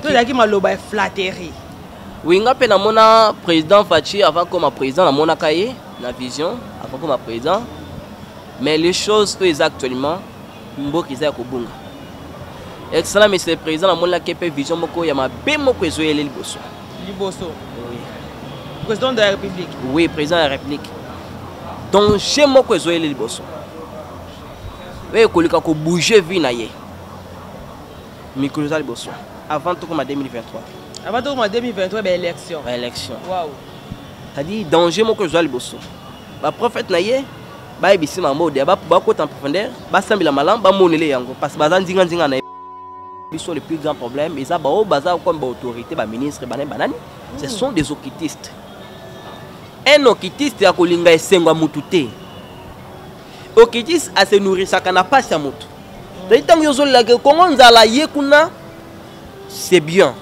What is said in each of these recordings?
Tout ça qui m'a l'obé flatterie. Oui, nga pe na mona président Fachi avant comme président na mona kaye na vision avant comme président. Mais les choses que actuellement mboki za ko bunga. Excellent monsieur le président na mona kepe vision moko ya mabe moko ezoyele liboso. Liboso. Oui. Président de la République. Oui, président de la République. Donc chez moko ezoyele liboso. Oui, kolika ko bouger vie na ye. Mikolo za liboso. Avant tout comme en 2023. Avant tout en 2023 ben élection. Élection. Waouh. C'est-à-dire danger moko zo liboso. Ba prophète na ye ba ebisi mamode ba ko en profondeur ba sambila malam ba monele yango parce que bazan ndinga na biso le plus grand problème et ça ba o baza comme ba autorité ba ministre banani ce sont des occultistes. Un occultiste ya kolinga esengo mutu te. Occultiste a se nourrir ça kana pas ya mutu. C'est tant yo zo la Congo nzala ye kuna c'est bien.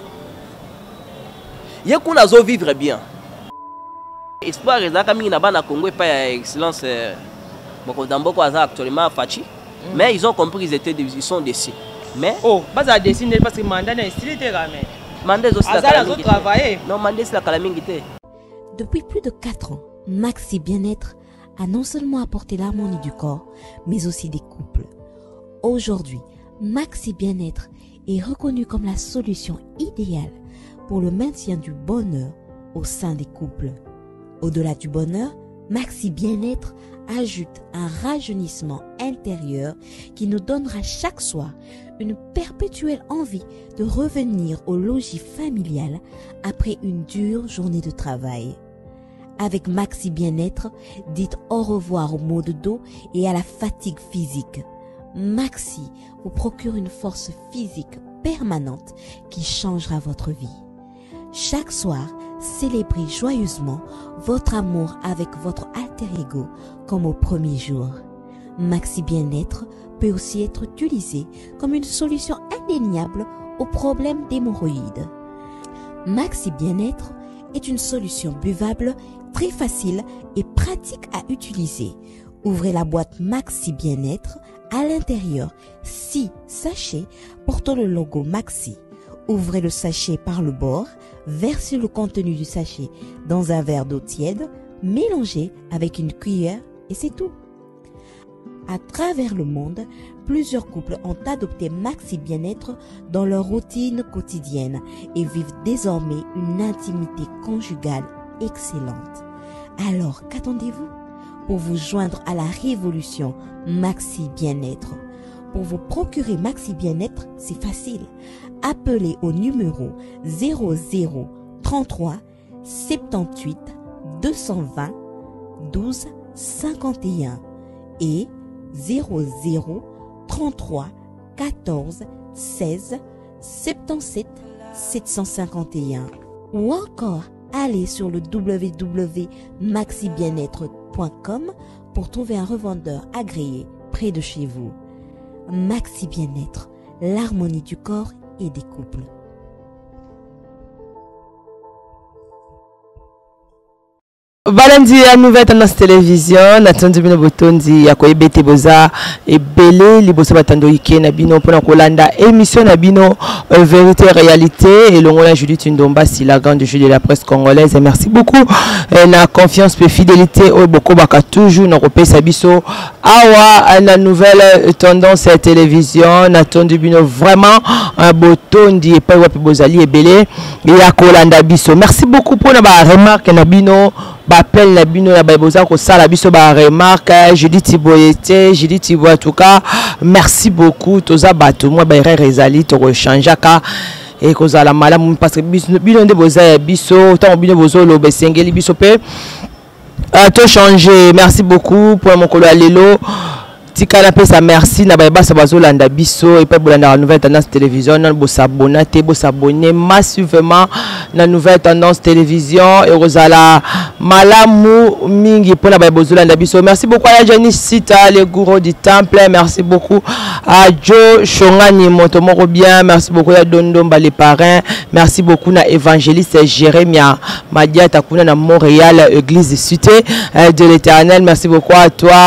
Yekuna zo vivre bien. Espoir ezaka mingi na bana Congo et pas excellence Mokodamboko aza actuellement Fachi. Mais ils ont compris ils sont déçus. Mais oh, baza dessiner parce que mandat n'est stylé mais mandat aussi la travailler. Non, mandat c'est la calamité. Depuis plus de 4 ans, Maxi Bien-être a non seulement apporté l'harmonie du corps, mais aussi des couples. Aujourd'hui, Maxi Bien-être est reconnu comme la solution idéale pour le maintien du bonheur au sein des couples. Au-delà du bonheur, Maxi Bien-être ajoute un rajeunissement intérieur qui nous donnera chaque soir une perpétuelle envie de revenir au logis familial après une dure journée de travail. Avec Maxi Bien-être, dites au revoir au maux de dos et à la fatigue physique. Maxi vous procure une force physique permanente qui changera votre vie. Chaque soir, célébrez joyeusement votre amour avec votre alter ego comme au premier jour. Maxi Bien-être peut aussi être utilisé comme une solution indéniable aux problèmes d'hémorroïdes. Maxi Bien-être est une solution buvable, très facile et pratique à utiliser. Ouvrez la boîte Maxi Bien-être. À l'intérieur, 6 sachets portant le logo Maxi. Ouvrez le sachet par le bord, versez le contenu du sachet dans un verre d'eau tiède, mélangez avec une cuillère et c'est tout. À travers le monde, plusieurs couples ont adopté Maxi Bien-être dans leur routine quotidienne et vivent désormais une intimité conjugale excellente. Alors, qu'attendez-vous pour vous joindre à la révolution Maxi Bien-être? Pour vous procurer Maxi Bien-être, c'est facile. Appelez au numéro 0033 78 220 12 51 et 0033 14 16 77 751 ou encore allez sur le www.maxibienêtre.com pour trouver un revendeur agréé près de chez vous. Maxi Bien-être, l'harmonie du corps et des couples. Balandi ya nouvelle tendance télévision natonzi bino botondi ya koyebete boza ebele liboso batando ike na bino pona kolanda émission na bino vérité réalité et longola Judith Ndomba si la grande juge de la presse congolaise et merci beaucoup na confiance et fidélité au boko baka toujours na kopesa biso awa na nouvelle tendance télévision natonzi bino vraiment botondi epai wapi bozali ebele ya kolanda biso merci beaucoup pour na ba remarque na bino appel na bino na baboza ko sala biso ba remarque Judith Boyete Judith Tibo en tout cas merci beaucoup toza bato moi ba rezali to rechangeaka et kozala malamu parce que bino nde boza ya biso tant bino bozolo besengeli biso pe to changer merci beaucoup pour mon kolo alelo Tikala pesa merci na bayeba sa bazolanda biso et pas bolanda la nouvelle tendance télévision na bo s'abonner bo s'abonner massivement na nouvelle tendance télévision et rozala malamu mingi pour na bayebozolanda biso merci beaucoup à Janice Sita le gourou du temple merci beaucoup à Joe Shongani Montomoro bien merci beaucoup à Dondomba les parrains merci beaucoup na évangéliste Jérémia Madia Takuna na Montréal église cité de l'Éternel merci beaucoup à toi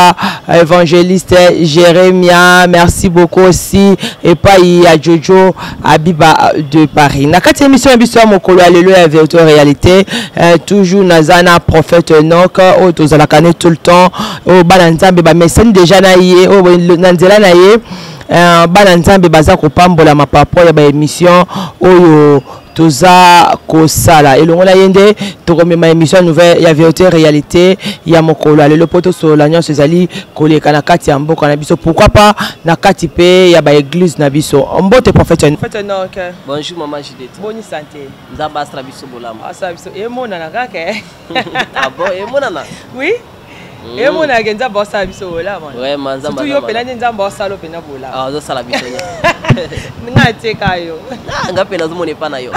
évangéliste Jérémia, merci beaucoup aussi et pas il y a Jojo Abiba de Paris. Na kati émission émission mokolo alelo ya vérité réalité toujours nazana prophète Enoch au tozala kané tout le temps au bananzambe ba message déjà na yé au nanzela na yé bananzambe baza kopambola mapapo ya ba émission oyo toza kosala elongo na yende tokomema émission nouvelle ya vérité réalité ya mokolo alelo poto sola nyonso ezali koleka na kati ya mboka na biso pourquoi pas na kati pe ya ba église na biso mbote prophète Enoch. Bonjour maman Judith. Bonne santé. Nzamba astra biso bolamba. Asa biso emona na kaka. Ah bon, emona na. Oui. Emona genza bossa biso bolamba. Ouais, manzamba. Tu yo pena nza bossa lo pena bolamba. Ah, zo sala biso. Nga teka yo. Nga pena zo mone pa na yo.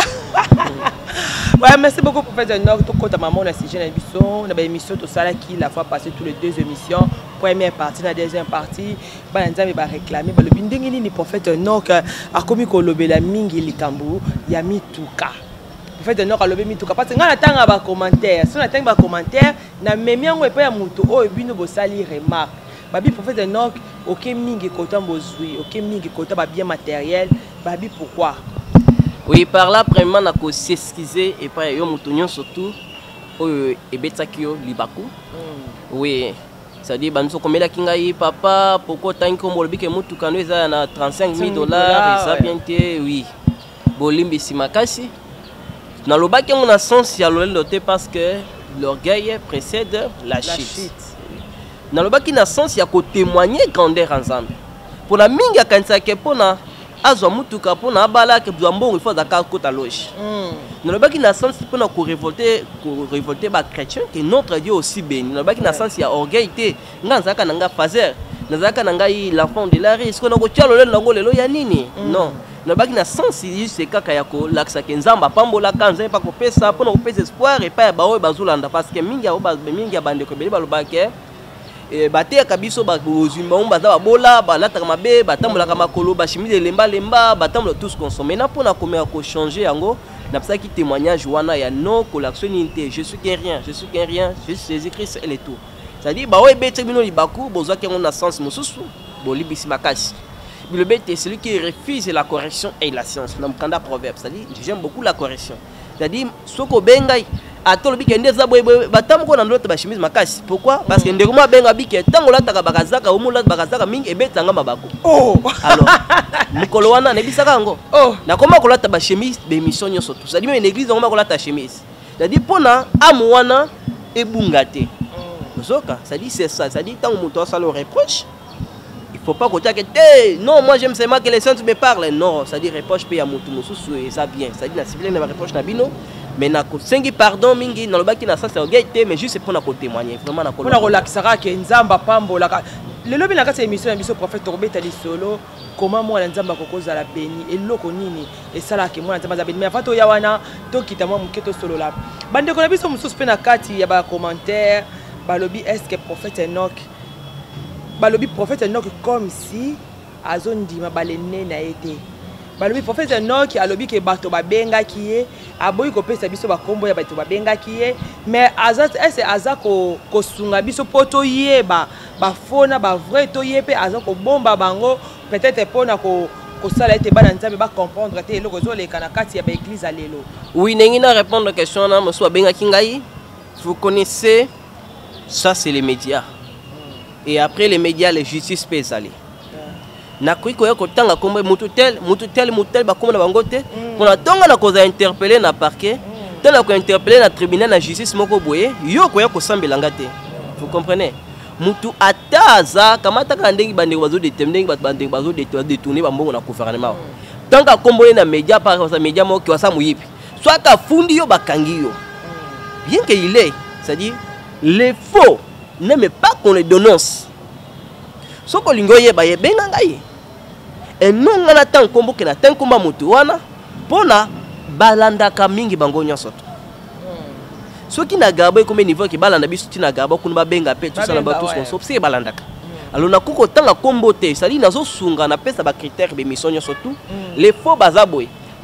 Ouais, merci beaucoup prophète Enoch. Tout compte maman na sujet na biso, na ba émission to sala qui la fois passé tous les deux émissions. Première partie, la deuxième partie, bananzambe ba réclamer ba le bindingi ni prophète Enoch a komi ko lobela mingi likambu ya mituka. Prophète Enoch a lobé mituka parce que nga natanga ba commentaire, so natanga ba commentaire na memi yango epa ya mutu o bino bo sali remarque. Babi prophète Enoch OK mingi kota bozui, OK mingi kota ba bien matériel, babi pourquoi? Oui, par là premièrement na ko s'excuser et pas yo mutu nyon surtout o ebetaki yo libaku. Oui. C'est-à-dire, papa, pourquoi tant qu'on m'a dit que mon tout canot est à 35 000 $, et ça bien été, oui. Bolimbi simakasi. Dans le bac, on a sens, il y a l'autre parce que l'orgueil précède la chute. Dans le bac, il y a sens, il y a qu'à témoigner grandeur ensemble. Pour la minga, quand ça est pour na, azo mutuka pour na bala que bzambo il faut d'accord côté loge. Dans le bac, il y a sens pour na révolter ba chrétien que notre Dieu aussi béni. Dans le bac, il y a sens, il y a orgueil té. Nganzaka nanga fazer. Nazaka nanga l'enfant de la risque. On a ko tialo le nango lelo ya nini? Non. Dans le bac, il y a sens, il c'est kaka yako laksa kenzamba pambola kanza pas ko pesa pour na ko pesa espoir et pas ba o bazulanda parce que minga o ba minga bande ko beli ba lobake. Bate kabiso ba ozimba baza babola balata mabe batambola makolo ba chemise lemba lemba batambola tous consommer na pona komera ko changer yango na psa ki témoignage wana ya non collectionnité je suis qu'un rien Jésus Christ et tout ça dit ba o ebete bino libaku bozwa ke on a sens mosusu bolibisi makasi le bête c'est celui qui refuse la correction et la science na mkanda proverbe ça dit j'aime beaucoup la correction ça dit soko bengai atolo bike ndeza boy batam ko na ndoto ba chemise makasi pourquoi parce que ndeko benga bike tango la taka bakazaka omula bakazaka mingi ebetanga mabako oh alors mikolo wana nebisaka ngo oh na koma ko lata ba chemise be mission nyoso tout ça dit même l'église ngoma ko lata chemise ça dit pona amu wana ebungate zoka ça dit c'est ça dit tango muto ça le reproche il faut pas côté que non moi j'aime seulement que les saints me parlent non ça dit reproche pe ya mutu mususu et ça bien ça dit la civile na reproche na bino mais na ko sengi pardon mingi na lobaki na ça c'est orgueil mais juste pour na ko témoigner vraiment na ko na relaxera ke nzamba pambola le lobi na kati émission biso prophète Robert ali solo comment moi nzamba kokoza la béni eloko nini et sala ke moi nzamba za béni mais fato ya wana to kitama muketo solo la bande ko na biso mususu pe na kati ya ba commentaire ba lobi est-ce que prophète Enoch balobi prophète Enoch comme si azondima balene na été balobi prophète Enoch alobi ke bato babenga kiye aboyi ko pesa biso bakombo ya bato babenga kiye mais azat est azako ko sunga biso poto yeba ba fona ba vrai to yepe azako bomba bango peut-être pona ko sala ete bana nzambe ba comprendre te eloko zo leka na kati ya ba église à lelo. Oui, nengi na répondre question na monsieur babenga kingai. Vous connaissez ça c'est les médias. Et après les médias, les justices peuvent aller. Na kuiko yako tanga kombe mututel ba kombe na bangote. Pour la tonga na koza interpeller na parquet. Tela ko interpeller na tribunal na justice moko boye. Yo ko yako sambelanga te. Vous comprenez? Mutu ataza kamata kandengi bande bazo detemdengi bande bazo détourner ba mbongo na gouvernement. Tanga kombo na média par sa média moko wasa muyipi. Soit ka fundi yo bakangi yo. Bien que il est, c'est-à-dire les faux n'aime pas qu'on les dénonce. Ce que l'ingoye ba yebenga ngai. Et non ngana tan kombo ke na tan komba mutu wana pona balanda ka mingi bango nyoso. Ce qui na gabo comme niveau ki balanda biso tina gabo kuna benga pe tout ça na ba tous conso c'est balanda ka. Alors na koko tanga kombo te ça dit nazo sunga na pesa ba critère be mission nyoso tout. Les faux bazaboy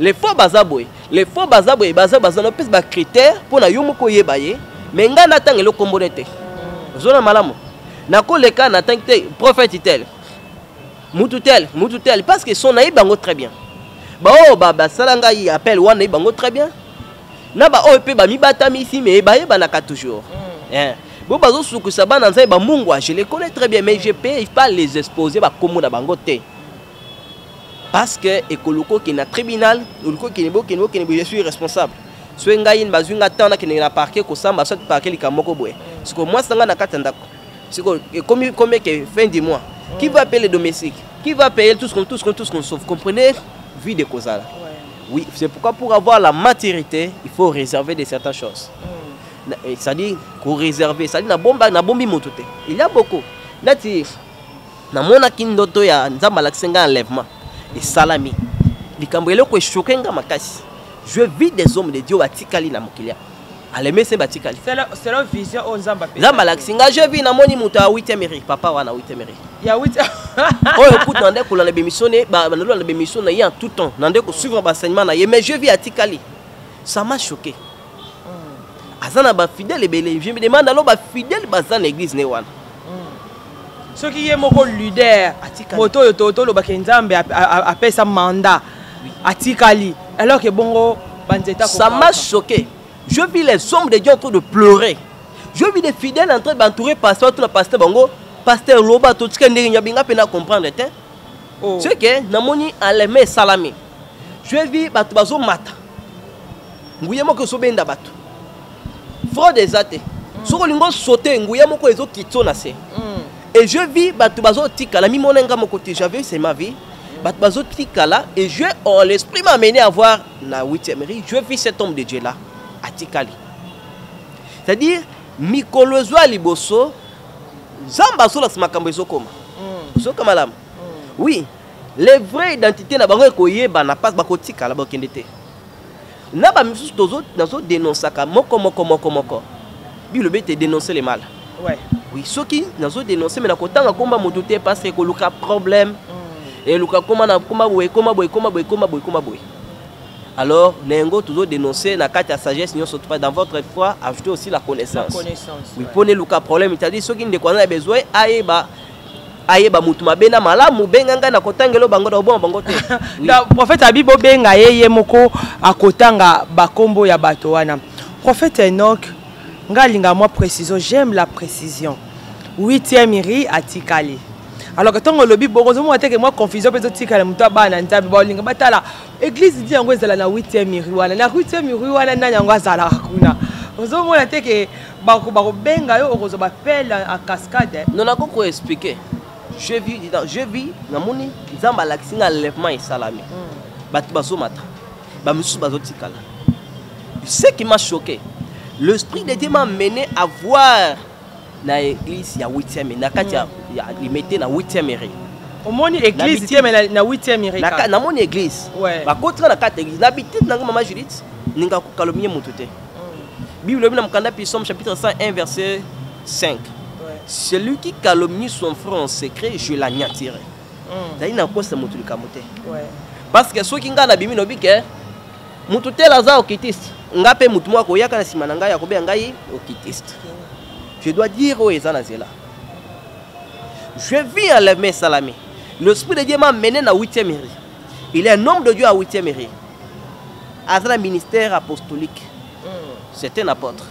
baza na pesa ba critère pona yo moko yebaye mais ngana tanga le kombo te. Zona malamu nakoleka na tant que prophète tel mutu tel parce que son naï bango très bien ba oh baba salanga yi appelle wana naï bango très bien na ba oh pe ba mi batami ici mais ba ye banaka toujours bon bazo suku saba na nzai ba mungwa je les connais très bien mais je peux pas les exposer ba komo na bango te parce que ekoloko qui na tribunal ekoloko qui nebo je suis responsable soit ngai bazunga tana qui na parquet ko samba soit parquet likamoko boye parce que moi sanga na katanda ko comme que fin du mois qui va payer les domestiques qui va payer tout ce qu'on sauve comprenez vie de cause là oui c'est pourquoi pour avoir la maturité il faut réserver de certaines choses c'est-à-dire qu'on réserver c'est-à-dire na bombi motote il y a beaucoup nati na mona kindoto ya nzamba laksenga enlèvement et salami likambwelo ko chokenga makasi je vis des hommes de Dieu batikali na mokilia aleme se batikali c'est la vision on nzamba pe nzamba laksenga je vis na moni muto a 8e mairie papa wana 8e mairie ya 8 oh écoute nande ko la bémissionné ba nalo la bémission na y en tout temps nande ko suivre enseignement na mais je vis à Tikali ça m'a choqué azana ba fidèle belé je me demande alors ba fidèle bazan l'église ne wana ce qui est moko leader moto yo toto lo ba kenzambe apesa mandat atikali alors que bongo banzeta ça m'a choqué je vis les hommes de Dieu en train de pleurer je vis des fidèles en train d'entourer pasteur tout le pasteur bongo pasteur loba to tika ndenge nyabinga pena comprendre te c'est que namoni aleme salami je vis batu bazo mata nguye moko so benda batu fraude ezate soko lingo sauter nguye moko ezo kitso na se et je vis batu bazo tikala mi monenga moko te j'avais c'est ma vie batu bazo tikala et je l'esprit m'a amené à voir na 8e mairie je vis cet homme de Dieu là à Tikali c'est-à-dire mikolozwa liboso zamba sola makambo ezokoma soka malam oui les vraies identités na bango koyeba na passe bakotika la bakende te na ba misusu tozo nazo dénoncer ka moko bilobe te dénoncer les mal ouais oui soki nazo dénoncer mais na kotanga komba moto te parce que koluka problème et luka koma na koma boy alors nengo toujours dénoncer na kati ya sagesse nyo surtout pas dans votre foi ajouter aussi la connaissance oui pone luka problème c'est-à-dire soki ndeko na besoin ayeba mutu mabena malamu benganga na kotangelo bango da bon bango te da prophète abibo benga yeye moko akotanga bakombo ya bato wana prophète Enoch ngalinga moi précision j'aime la précision 8e mairie à Tikali alors que tant lobi bokozo mo ateke moi confusion peut Tikali mutu bana ntabi balinga batala église dit yango ezala na 8e mairie wana na 8e mairie wana nani yango azala kuna ozo mo ateke bako benga yo okozo ba pelle à cascade non na ko expliquer je vis na moni nzamba laksinga enlèvement et salami batu bazomata ba musu bazotikala ce qui m'a choqué l'esprit de Dieu m'a mené à voir na église ya 8e na kati ya limité na 8e mairie au moni église tie mais na 8e mairie na moni église ba kotra na kati église na bitite na mama Judith ninga ko calomnier mututé Bible na mkanda Psaume chapitre 101 verset 5 celui qui calomnie son frère en secret je l'anéantirai d'ailleurs na kosa mutu likamote parce que ceux qui ngana bimi no bike mutu tela za okitiste ngape mutu mwa ko yaka na sima na ngai ya kobe ngai okitiste je dois dire au ezana zela je vis en l'Evme Salami l'esprit de Dieu m'a mené na 8e mairie il est un homme de Dieu à 8e mairie à un ministère apostolique c'est un apôtre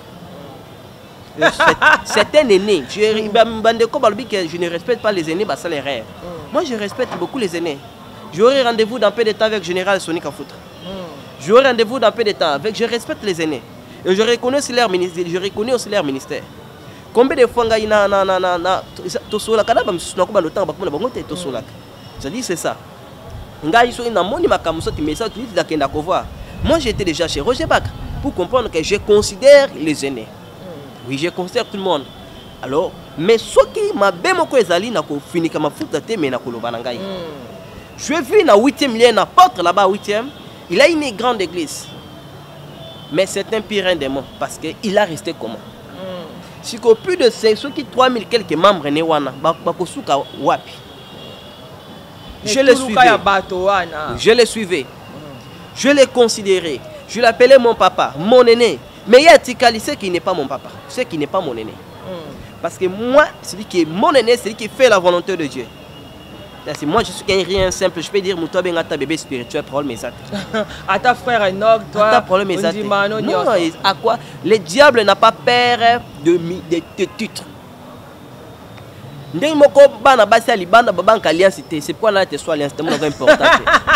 c'est un aîné je ne respecte pas les aînés ça les rêves moi je respecte beaucoup les aînés j'aurai rendez-vous dans peu de temps avec général Sonic Afoutra j'aurai rendez-vous dans peu de temps avec je respecte les aînés et je reconnais aussi leur ministère combien de fois ngai na tosola kana ba msusu ko ba lotanga ba bango te tosola je dis c'est ça ngai so ina moni makamuso ti message tu dis dakenda ko voir moi j'étais déjà chez Roger Bach pour comprendre que je considère les aînés oui je considère tout le monde alors mais soki mabe moko ezali na ko finika mafuta te mais na ko loba na ngai je vis na 8e lien na porte là-bas 8e il a une grande église mais c'est un pire un démon parce que il a resté comment si qu'au plus de 500 qui 3000 quelques membres ne wana bakosuka wapi je les suivais je les considérais je l'appelais mon papa mon aîné mais il y a Tikali ce qui n'est pas mon papa ce qui n'est pas mon aîné Parce que moi, celui qui est mon aîné, c'est celui qui fait la volonté de Dieu. Moi, je suis qu'un rien simple. Je peux dire, mon toi, ta bébé spirituel, problème mes actes. À ta frère Enoch, toi, ta problème mes actes. Non, à quoi? Le diable n'a pas peur de titres. Ndenge moko bana basi ali bana babanka alliance c'est quoi là te soit alliance c'est mon important.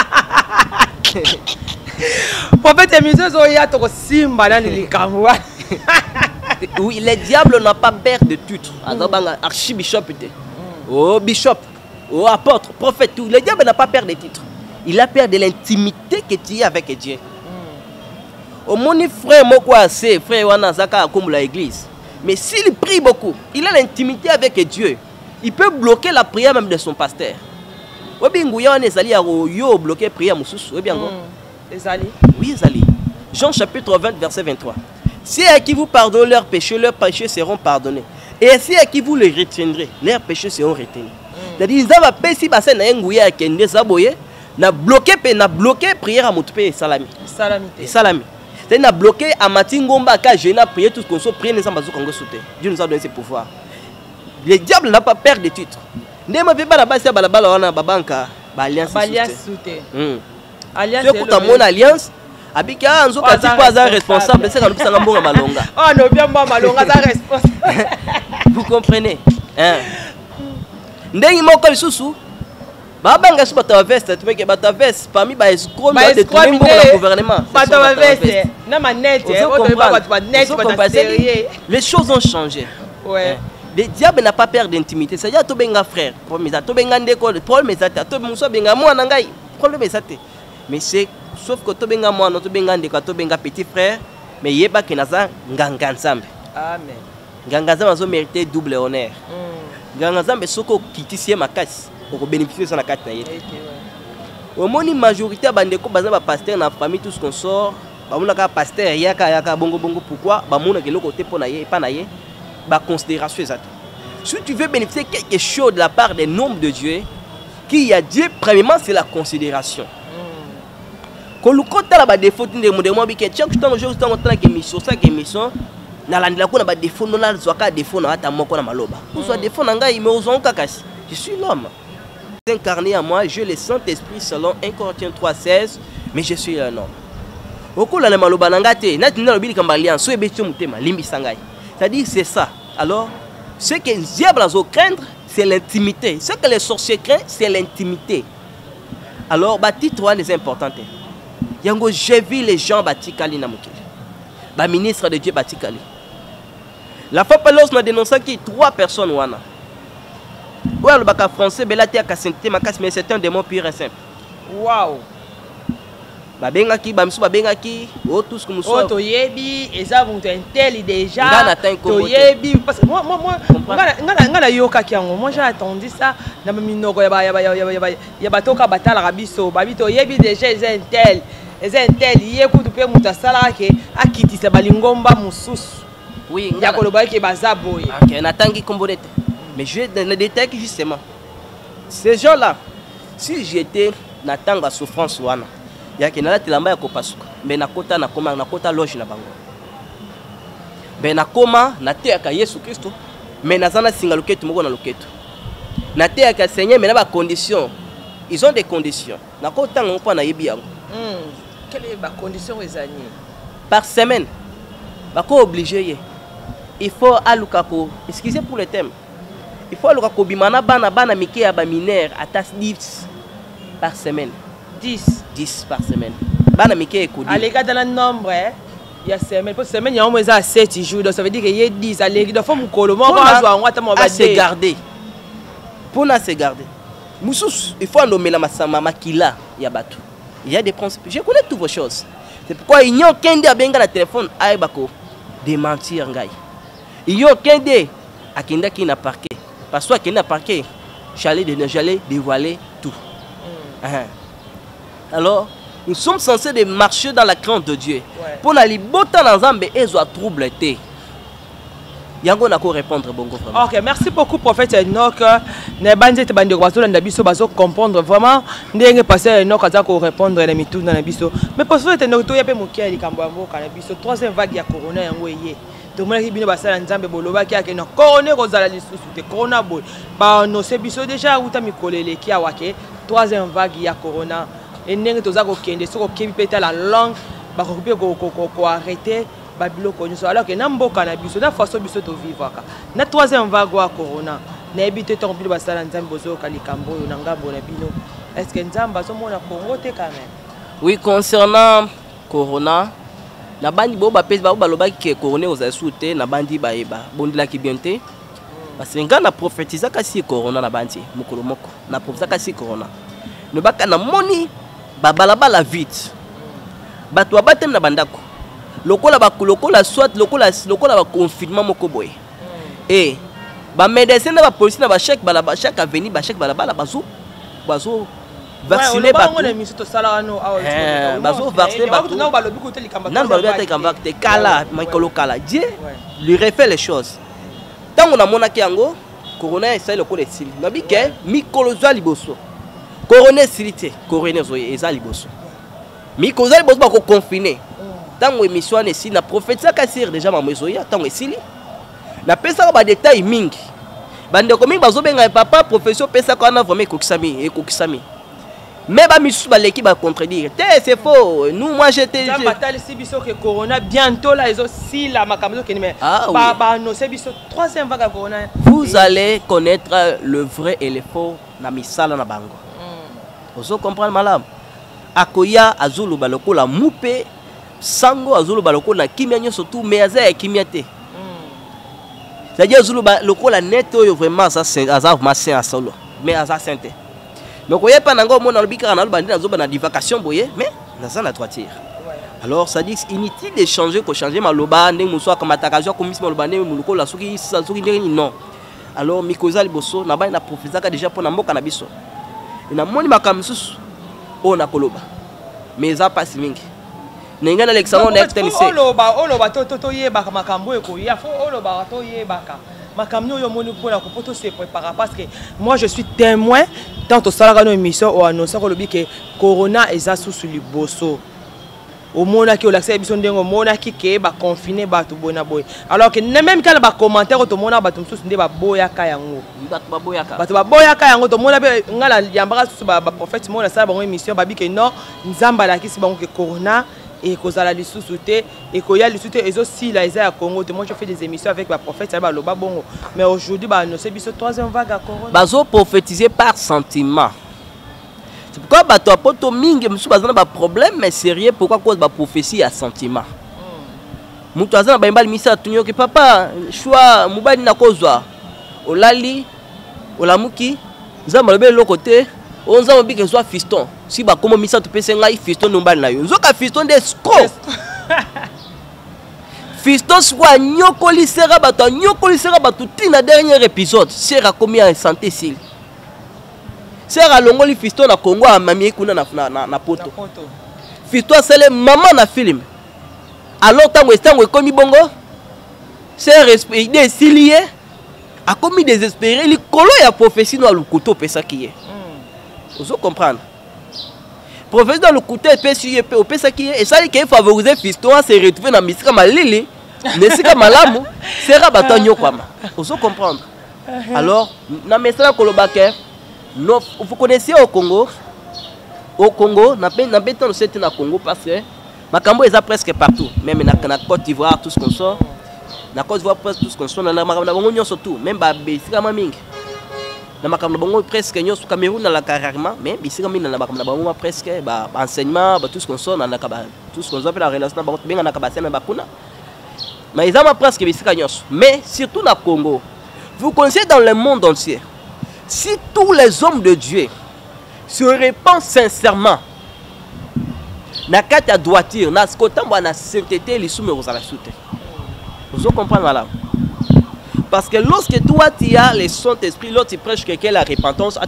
Prophète émission zoya to simba na likamwa. Oui, le diable n'a pas peur de titres. Azobanga archibishop était. Oh bishop, oh apôtre, prophète, tout. Le diable n'a pas peur des titres. Il a peur de l'intimité que tu as avec Dieu. Au mon frère moko assez frère wana zaka comme l'église. Mais s'il prie beaucoup, il a l'intimité avec Dieu. Il peut bloquer la prière même de son pasteur. Oui, Zali. Jean chapitre 20, verset 23. Si à qui vous pardonnez leurs péchés seront pardonnés. Et si à qui vous les retiendrez, leurs péchés seront retenus. C'est-à-dire, ils ont péché parce que na bloqué prière à Moutpe et Salami. Salami. C'est na bloqué à Matingomba ka jeune prier tout ce qu'on soit prier ne s'en Congo sauter. Dieu nous a donné ses pouvoirs. Le diable n'a pas peur des titres. Ne m'a fait pas la base à balabala wana babanka ba alliance soute. Alliance c'est mon alliance. Abika anzo kati kwa za responsable c'est quand nous sanga mbonga malonga. Oh no bien moi malonga za responsable. Vous comprenez? Hein? Ndengi moko lisusu babanga su bata veste tu meke bata veste parmi ba escroc de tout le monde le gouvernement. Bata veste na manette les choses ont changé. Ouais. Le diable n'a pas peur d'intimité. C'est-à-dire que tu es un frère, problème mais c'est sauf que tu es un petit frère, mais il y a un ensemble. Amen. Ganganzambe a mérité double honneur. Ganganzambe soko kitisi makasi pour bénéficier de son carte. Au moins une majorité bandeko bazaba pasteur na famille tous qu'on sort, ba monaka pasteur yaka bongo pourquoi ba monaka le côté pour naie pas naie. Considération exacte. Si tu veux bénéficier quelque chose de la part des nombres de Dieu, qui a Dieu, premièrement, c'est la considération. Quand le côté là bas défaut de mon démon que chaque temps je suis en train de mission ça que mission na la ndila ko na ba défaut non la zoaka défaut na ata moko na maloba. Pour soit défaut na ngai mais ozon kakasi. Je suis l'homme. Incarné à moi, je le Saint-Esprit selon 1 Corinthiens 3:16, mais je suis un homme. Okola na maloba na ngate, na tinalo bili kamba alliance, so ebeti mutema limbi sangai. C'est-à-dire c'est ça. Alors, ce que les diables ont craindre, c'est l'intimité. Ce que les sorciers craignent, c'est l'intimité. Alors, bâti trois les importantes. Yango, j'ai vu les gens bâti Kali Namukili. Ba ministre de Dieu bâti Kali. La fois par l'autre, on a dénoncé qu'il y a 3 personnes. Ouais, le bac français, mais c'est un démon pur et simple. Waouh! Babengaki bamsu babengaki oh tout ce que nous sommes oh toyebi eza buntu intel déjà toyebi parce que moi ngana yoka kiango moi j'ai attendu ça na minoko ya batoka batala rabiso babi toyebi déjà eza intel yé kutu pe muta sala ke akitisa balingomba mususu oui ya koloba ke bazaboye OK natangi kombonete mais je vais dans le détail justement ces gens là si j'étais natanga souffrance wana ya ke nala tilamba ya kopasuka mais nakota nakota loge na bango ben nakoma nateaka Yesu Kristo mais nazana singa loketo moko na loketo nateaka Seigneur mais na ba conditions ils ont des conditions nakota ngompa na yebi yango quelle est ba condition ezani par semaine bako obligé il faut alukako excusez pour le thème il faut alukako bimana bana mike ya ba mineur à 10 par semaine 10 par semaine. Bana mike ekodi. Allez, dans le nombre, il y a semaine. Pour semaine, il y a au moins 7 jours. Donc ça veut dire qu'il y a 10. Allez, il faut me coller. Moi, on va se garder. Pour se garder. Moussous, il faut nommer la makila. Il y a bateau. Il y a des principes. Je connais toutes vos choses. C'est pourquoi il n'y a aucun des benga la téléphone à bako démentir ngai. Il n'y a aucun des à kenda qui n'a parqué. Parce que qui n'a parqué, j'allais dévoiler tout. Alors, nous sommes censés de marcher dans la crainte de Dieu. Ouais. Pour la liberté dans Zambé, ils ont troublé. Yango n'a qu'à répondre bongo vraiment. OK, merci beaucoup prophète Enoch. Ne bandi te bandi ko na biso bazo comprendre vraiment ndenge passer Enoch aza ko répondre na mituna na biso. Mais prophète Enoch to yape mokia likambo ya mboka na biso. 3e vague ya corona yango yé. tomonaki bino basala nzambe bolobaki ake na corona kozala lisusu te corona boy baannonce biso déjà auta mikolo eleki awa ke troisième vague ya corona endenge toza kokende soki okebi mpe ta la langue bakoki mpe koarrete babiloko nyonso alors ke na mboka na biso na façon biso tovivaka na troisième vague ya corona nayebi te ntango bino basala nzambe bozoyoka likambo oyo na ngambo na bino est-ce que nzambe azomona Congo te quand même? Oui, concernant corona na bandi bo bapesi ba balobaki ke corona ozali sute na bandi baeba bondilaki bien te parce que nga na prophétisa kasi corona na bandi mokolo moko na prophétisa kasi corona no baka na moni babalabala vite bato batem na bandako lokola bakulokola soit lokola ba confinement moko boye et ba médecin na ba police na ba chèque balaba chaque avenir ba chèque balabala bazo vacciner bato bazo vacciner bato nan balobi ata likamba te kala makolo kala Dieu lui refait les choses tango na monaki yango corona esali lokola esili nabi ke mikolo zwa liboso corona esili te corona eza liboso mikolo zwa liboso bako confiner tango émission wana esili na prophétisaka sire déjà mamo ezoya tango esili napesaka badetail mingi bandeko mingi bazobenga papa profession pesaka wana vraiment ekokisami mais ba misusu baleki ba contredire te c'est faux nous moi j'étais batalisi biso que corona bientôt là ils aussi la makambo ke mais ba annoncer biso troisième vague corona vous allez connaître le vrai et le faux na misala na bango ozo comprendre malam akoya azulu baloko la mupe sango azulu baloko na kimia nyo surtout mais aza kimia te c'est-à-dire azulu baloko la net oyo vraiment ça c'est azar massin à solo mais aza sainte. Donc, vous pas encore mon albika en albanie dans une divagation boye, mais dans la droitière. Alors, ça dit inutile de changer, que changer ma loba, ne moussa comme attaquation comme mis ma loba, ne mouko la souki, ça souki non. Alors, mikosa liboso, n'a pas une prophétie déjà pour n'ambo cannabiso. Il a moni ma kamsus, on a koloba, mais ça passe mingi. N'engana Alexandre n'externise. Oloba toto yeba makambo eko, ya fo oloba to yebaka. Makamno yo moni pour la kopoto se prépare parce que moi je suis témoin dans to sala no émission o annoncer ko lobi que corona eza sous liboso au mona ki o l'accès biso ndengo mona ki ke ba confiner ba to bona boy alors que même quand ba commentaire to mona ba to sous nde ba boya ka yango ba to ba boya ka yango to mona be ngala yambaka sous ba prophète mona sala ba émission ba bi que non nzamba la ki si ba que corona et kozala lisusu te et koya lisusu te ezo si la eza ya Congo te moi je fais des émissions avec ma prophète ça ba loba bongo mais aujourd'hui ba annoncer biso troisième vague à corona bazo prophétiser par sentiment c'est pourquoi bato apoto mingi musu bazana ba problème mais sérieux pourquoi cause ba prophétie à sentiment mutu azana ba mbali misa tunyo ke papa choix mubali na kozwa olali olamuki nzamba lobe lokote on a oublié que soit fiston si ba comment misa tu peux ngai fiston no mbali na yo nzoka fiston de escroc fiston soit nyokoli sera bato tina dernier épisode sera combien santé sil sera longoli fiston na Congo a mami kuna na poto fiston c'est maman na film alors tango ekomi bongo c'est respect idée silié a commis désespéré li kolo ya prophétie no lukuto pesa kiye. Vous comprenez? Professeur dans le côté au PSaki et ça qui favoriser fiston à se retrouver dans Misika Malili, Nesika Malamu, sera batanyo kwama. Vous comprendre? Alors, na message kolobake, vous connaissez au Congo, n'a pas tant de na Congo parce que makambo est presque partout, même na Côte d'Ivoire tout ce qu'on sort, na Côte d'Ivoire presque tout ce qu'on sort, na bango surtout, même ba Besika Maming. Na makambo bongo presque nyos Cameroun na la carrément mais bisika mina na makambo bongo presque ba enseignement ba tout ce qu'on sort na kaba tout ce qu'on appelle la relation ba benga na kaba sena ba kuna mais ils ont presque bisika nyos mais surtout na Congo vous connaissez dans le monde entier si tous les hommes de Dieu se répandent sincèrement na kata droiture na skotambo na sainteté les soumé aux ala soute vous comprenez là. Parce que lorsque toi tu as le Saint-Esprit, lorsque tu prêches quelqu'un la repentance,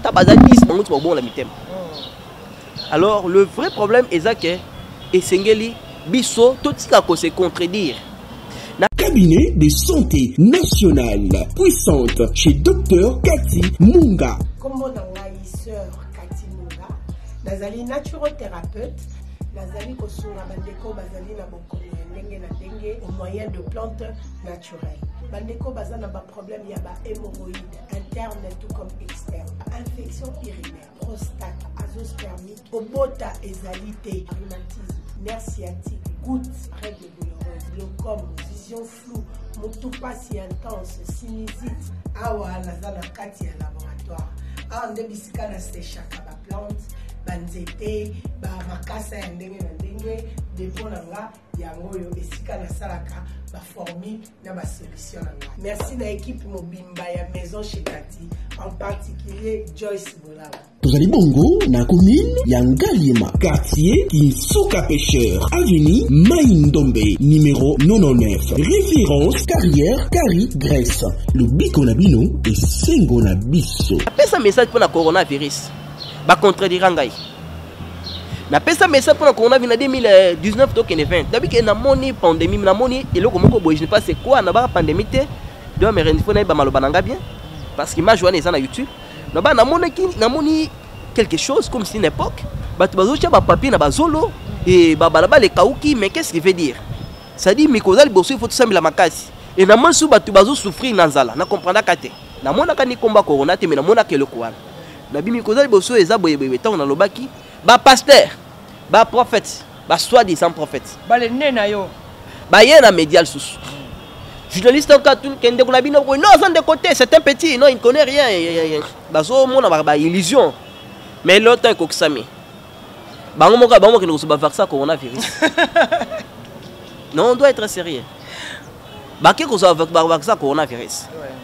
alors le vrai problème est que Esengeli, Bisso, tout ce qui se contredire. Cabinet de santé nationale puissante chez Dr Cathy Munga. Comme on a sœur Cathy Munga, nazali naturothérapeute, nazali kosura bandeko bazali na bokono. au moyen de plantes naturelles. Bandeko bazana ba problème y a ba hémorroïdes interne tout comme externe, infection urinaire, prostate, azoospermie, obota ezalité, rhumatisme, nerf sciatique, gouttes, règles douloureuses, glaucome, vision floue, motopathie intense, sinusite. Awa nazana kati ya laboratoire. Awa nde bisika na séchaka ba plante, banzete, ba makasa ya ndenge na ndenge, depo nanga yango yo esika na salaka ba formule na ba solution nanga. Merci na équipe mobimba ya maison chez Kati, en particulier Joyce Bolala. Tozali bongo na commune ya Ngalima, quartier Kinsuka Pêcheur, avenue Maïndombe, numéro 99. Référence carrière Kari Grèce. Le biko na bino et sengo na biso. Apesa message pour la coronavirus. Ba contredire ngai. Na pesa message pour la coronavirus en 2019 to 2020. Depuis que na moni pandémie, na moni eloko moko boy, je ne sais pas c'est quoi na ba pandémie te. Donc me rendre fona ba maloba nanga bien parce que ma joie est na YouTube. Na ba na moni quelque chose comme si une époque ba tu bazo tia ba papier na bazolo et ba balaba le kauki, mais qu'est-ce qu'il veut dire? Ça dit mikozali bosso il faut tout ça la makasi. Et na monsu ba tu bazo souffrir na nzala, na comprendre kate. Na mona ka ni komba corona te mais na mona ke le quoi. Na bimi kozali bosso eza boyebe tant na lobaki ba pasteur, ba prophète, ba soi-disant prophète. Ba le nena yo. Ba yena médial sous. Journaliste en cartoon kende ko na bino ko non zan de côté, c'est un petit, non il ne connaît rien. Bazo mona ba illusion. Mais l'autre est koksami. Bango moka bango ke no ba vaccin coronavirus. Non, on doit être sérieux. Ba ke ko so vaccin coronavirus.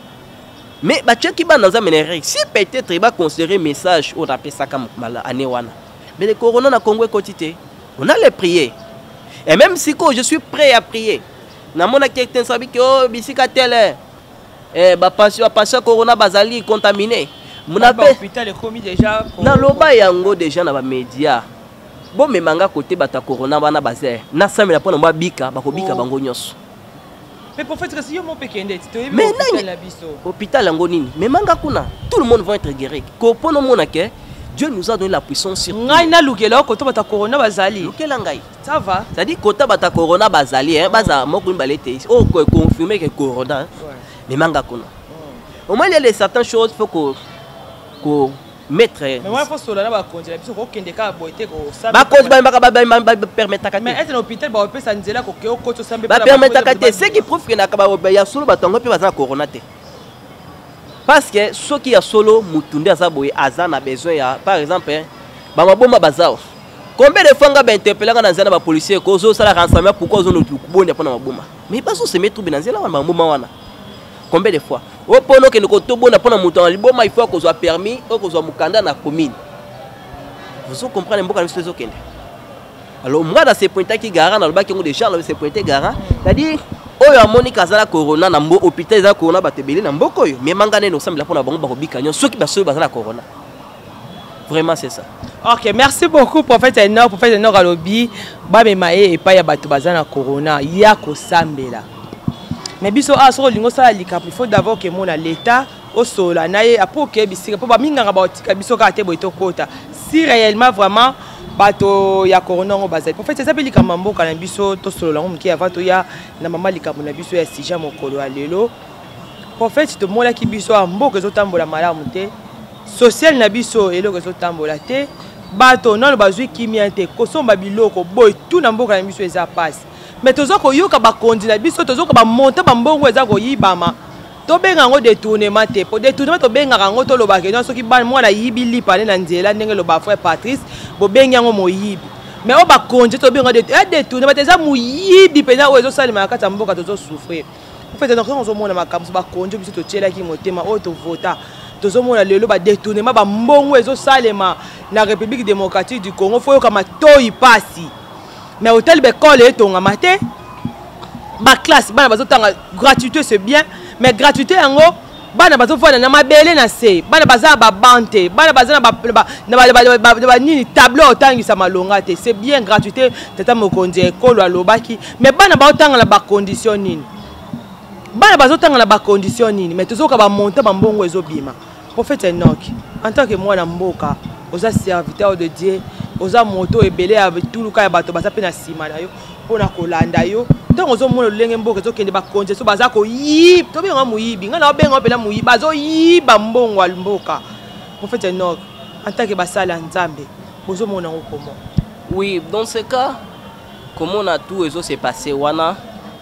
Mais bah tu qui va dans un ménage si peut-être il va considérer message au rappel ça comme mal anéwana. Mais le corona na Congo quotité, on a les prier. Et même si je suis prêt à prier. Na mona quelqu'un sabi que oh bisika tel bah patient corona bazali contaminé. Mon appel hôpital est commis déjà. Na loba yango déjà na ba média. Bon mais manga côté bata corona bana bazé. Na samela pona mwa bika bako bika bango nyonso. Mais pour faire si mon pékende, tu es mais hôpital angonini. Mais manga kuna, tout le monde va être guéri. Kopono monake, Dieu nous a donné la puissance sur tout. Ngai na lukela ko to bata corona bazali. Lukela ngai. Ça va. Ça dit kota bata corona bazali hein, baza moko mbalete. Oh ko confirmer que corona. Mais manga kuna. Au moins il y a les certaines choses faut que mettre. Mais moi il faut cela na ba konjela biso ko kende ka boité ko ça. Ba cause ba permettre ka. Mais est un hôpital ba opesa nzela ko ke ko to sambe ba permettre ka te ce qui prouve que na ka ba ya solo batongo pe baza corona te. Parce que ceux qui a solo mutunde aza boye aza na besoin ya par exemple ba maboma bazao. Combien de fois nga ba interpeller nga na nzela ba policier ko zo sala ransommer pourquoi zo no kubonde pa na maboma. Mais pas so se mettre bien nzela wa maboma wana. Combien de fois? Au pono que nous comptons na pona mouton liboma il faut qu'on soit permis ou qu'on soit mukanda na commune. Vous comprenez beaucoup les choses okende. Alors moi dans ces points qui garant dans le bac qui ont déjà dans ces points garant, c'est-à-dire oyo amoni kazala corona na mbo hôpital za corona batebeli na mboko yo mais mangane no sambela pona bango bakobika nyo soki baso bazala corona. Vraiment c'est ça. OK, merci beaucoup prophète Enor alobi ba memaye et pas ya bato bazana corona ya ko sambela. Mais biso aso lingo sala likapu il faut d'abord que mon l'état au sol naye apo ke bisika po ba minga ba otika biso ka te boito kota si réellement vraiment bato ya corona ngo bazali prophète ça peli kamambo kana biso to solo ngo mki avato ya na mama likapu na biso ya sija mokolo alelo prophète to mola ki biso amboka zo tambola malamu te social na biso eloko zo tambola te bato non bazui kimia te kosomba biloko boy tout na mboka na biso eza passe. Mais tozo ko yoka ba kondina biso tozo ko ba monter ba mbongo eza ko yibama to benga ngo détournement te po détournement to benga ngo to loba ke non soki ban mwana yibi lipa na nzela ndenge loba frère Patrice bo benga ngo moyibi mais o ba konje to benga détournement te za moyibi pena o ezo salima kata mboka tozo souffrir en fait donc on zo mona makambo ba konje biso to tiela ki motema o to vota tozo mona lelo ba détournement ba mbongo ezo salema na République démocratique du Congo fo yoka matoyi pasi. Mais hôtel bécole est ton amaté. Ma classe, bana bazo tanga gratuité c'est bien, mais gratuité en gros, bana bazo fona na mabele na se, bana baza ba bante, bana baza na nini tableau tangi sa malonga te, c'est bien gratuité, tata mokonzi école alobaki, mais bana ba tanga la ba condition nini. Bana bazo tanga la ba condition nini, mais toujours ka ba monter ba mbongo ezobima. Prophète Enoch, en tant que moi na mboka, aux serviteurs de Dieu. Oza moto ebele avec tout le cas bato basa pe na sima na yo mpona kolanda yo ntango ozomona lolenge mboka ezokende bakonje so baza koyiba tobenga moyibi ngai na obenga mpena moyibi bazoyiba mbongo ya mboka prophète Enoch en tant que basala nzambe bozomona ngo comment? Oui, dans ce cas, comment on a tout s'est passé wana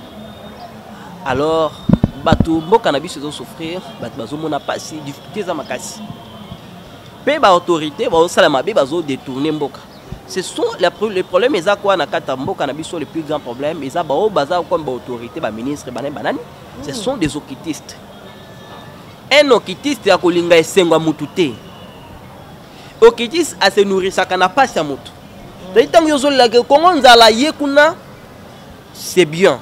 alors bato mboka na biso souffrir bato bazomona pasi difficulté za makasi pe ba autorité ba osala mabe bazo détourner mboka. Ce sont les problèmes eza quoi na kata mboka na biso, le plus grand problème eza ba o baza comme ba autorité ba ministre banani ce sont des occultistes. Un occultiste ya kolinga esengo mutu te. Occultiste a se nourrir na pasi ya mutu. Tant yo zola ke kongo nzala yekuna c'est bien.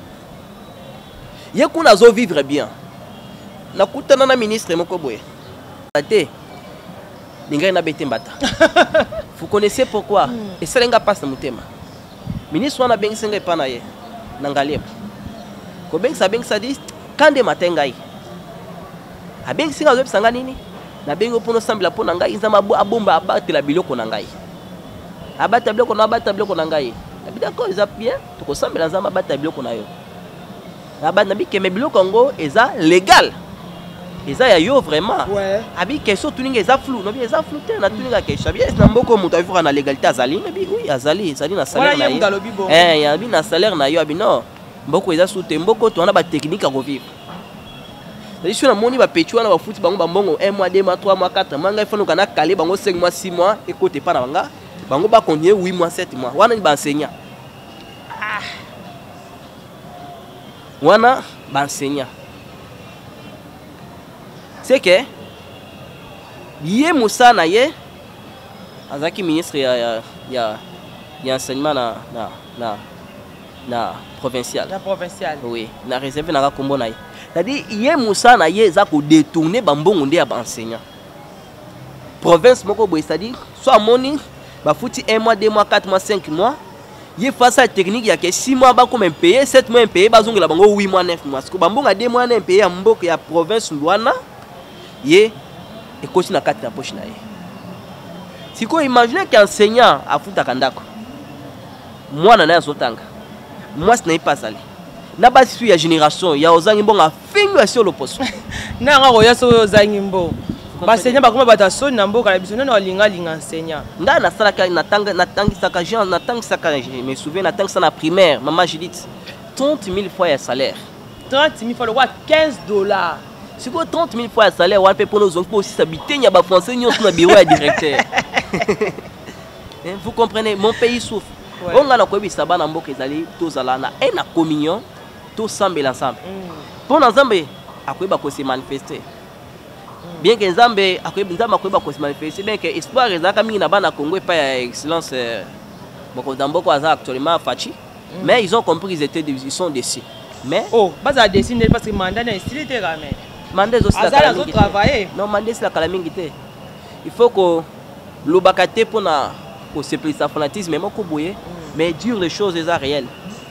Yekuna zo vivre bien. Nakutana na ministre moko boye. Ate ningai na bete mbata. Vous connaissez pourquoi? Et ça lenga passe na mutema. Ministre wana bengi senga epana ye. Nangalia. Ko bengi sa dit kande matengai. A bengi senga zo sanga nini? Na bengi opono sambila pona ngai nzama abomba abatela biloko na ngai. Abata biloko na ngai. D'accord, ils appuient to ko sambela nzama abata biloko na yo. Abana bi keme biloko ngo eza légal. Eza ya yo vraiment. Ouais. Abi question tuninga eza flou, no bi eza flou te na tuninga question. Bi na mboko mutu avura na légalité azali, na bi oui azali na salaire na yo. Ya bi na salaire na yo abi non. Mboko eza sous te mboko to na ba technique à revivre. C'est sur la moni ba petu wana ba futi bango ba mbongo 1 mois 2 mois 3 mois 4 mois ngai fono kana kale bango 5 mois 6 mois écoute pas na banga. Bango ba continuer 8 mois 7 mois. Wana ni ba enseignant. Wana ba enseignant. C'est que yé Moussa na ye azaki ministre ya enseignement na provincial. La provinciale. Oui, na réservé na kombo na ye. C'est-à-dire yé Moussa na ye za ko détourner bambongo nde ya ba enseignant. Province moko boy, c'est-à-dire soit moni ba futi 1 mois 2 mois 4 mois 5 mois. Il faut ça technique, il y a que 6 mois ba comme payer, 7 mois payer, bazonga la bango 8 mois 9 mois. Parce que bambonga 2 mois na payer mboka ya province ndwana. Ye et continue à 4 na poche na ye. Si ko imaginer qu'enseignant a futa kandako. Moi na zotanga. Moi ce n'est pas allé. Na ba su ya génération ya ozangi mbonga fingo sur le poste. Na nga roya so ozangi mbonga. Enseignant ba kuma bata so na mboka na biso na linga enseignant. Nda na sala ka natanga saka Jean natanga saka me souviens natanga ça na primaire maman Judith 30 000 fois ya salaire. 30 000 fois le roi $15. Si vous 30 000 fois le salaire, on peut pour nos enfants aussi s'habiter, il y a des Français qui ont un bureau à directeur. Vous comprenez, mon pays souffre. On a quoi ça va dans beaucoup d'aller tous à la na et la communion, tous ensemble ensemble. Pour nos Zambé, à quoi va se manifester. Bien que Zambé, à quoi se manifester, bien que espoir est là comme il n'a pas na Congo pas excellence. Beaucoup dans beaucoup actuellement Fachi, mais ils ont compris ils sont déçus. Mais oh, pas à dessiner parce que mandat n'est stylé te ramène. Mandé aussi la calamité. Travailler. Non, mandé c'est la calamité. Il faut que l'obakate pour na pour se placer sa fanatisme même ko boyer, mais dire les choses les réelles.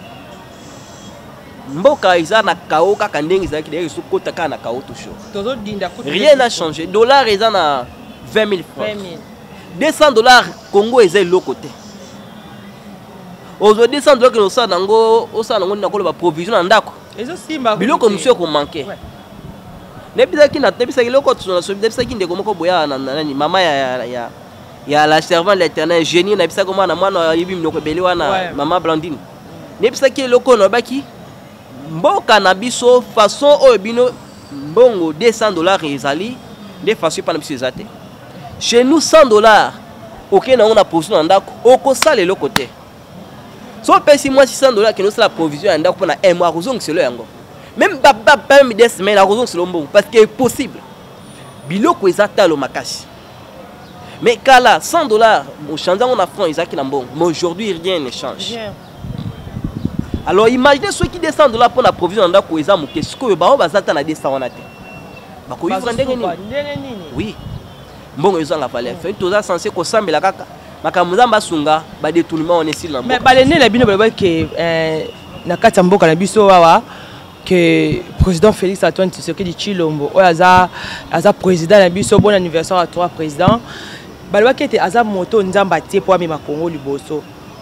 Mboka isa na kao ka kandengi za kideri su kota ka na kao toujours. Rien n'a changé. Dollar isa na 20 000 francs. $200 Congo isa l'autre côté. Aujourd'hui $200 que nous ça nango osa nango na ko ba provision ndako. Ezo simba. Biloko monsieur ko manquer. Nebisaki na tebisaki loko tuna so nebisaki ndeko moko boya na nani mama ya la servante l'Éternel génie na bisaki mwana mwana yibi mnoko beli wana mama Blandine. Nebisaki loko no baki mboka na biso façon oyo bino mbongo $200 ezali de façon pas na biso ezate. Chez nous $100 OK na on a position ndako okosala le côté. So pesi moi $600 que nous la provision ndako pour na 1 mois kozong selo yango. Même même des semaines à raison selon bon parce que est possible. Biloko ezata lo makasi. Mais kala $100 au changeant on a franc ezaki na bon. Mais aujourd'hui rien ne change. Alors imaginez ceux qui descendent $100 pour la provision ndako ezamu qu'est-ce que ba bazata na 200 wana te. Ba ko yivra ndenge nini? Oui. Mbongo ezanga valeur. Fait toza censé ko sambela kaka. Makamuzamba sunga ba détournement on est sur mais balene na bino ba ke na kati mboka na biso wawa que président Félix Antoine Tshisekedi Tshilombo aza président na biso bon anniversaire à 3 présidents balwa kete aza moto nzamba tie po amema Congo liboso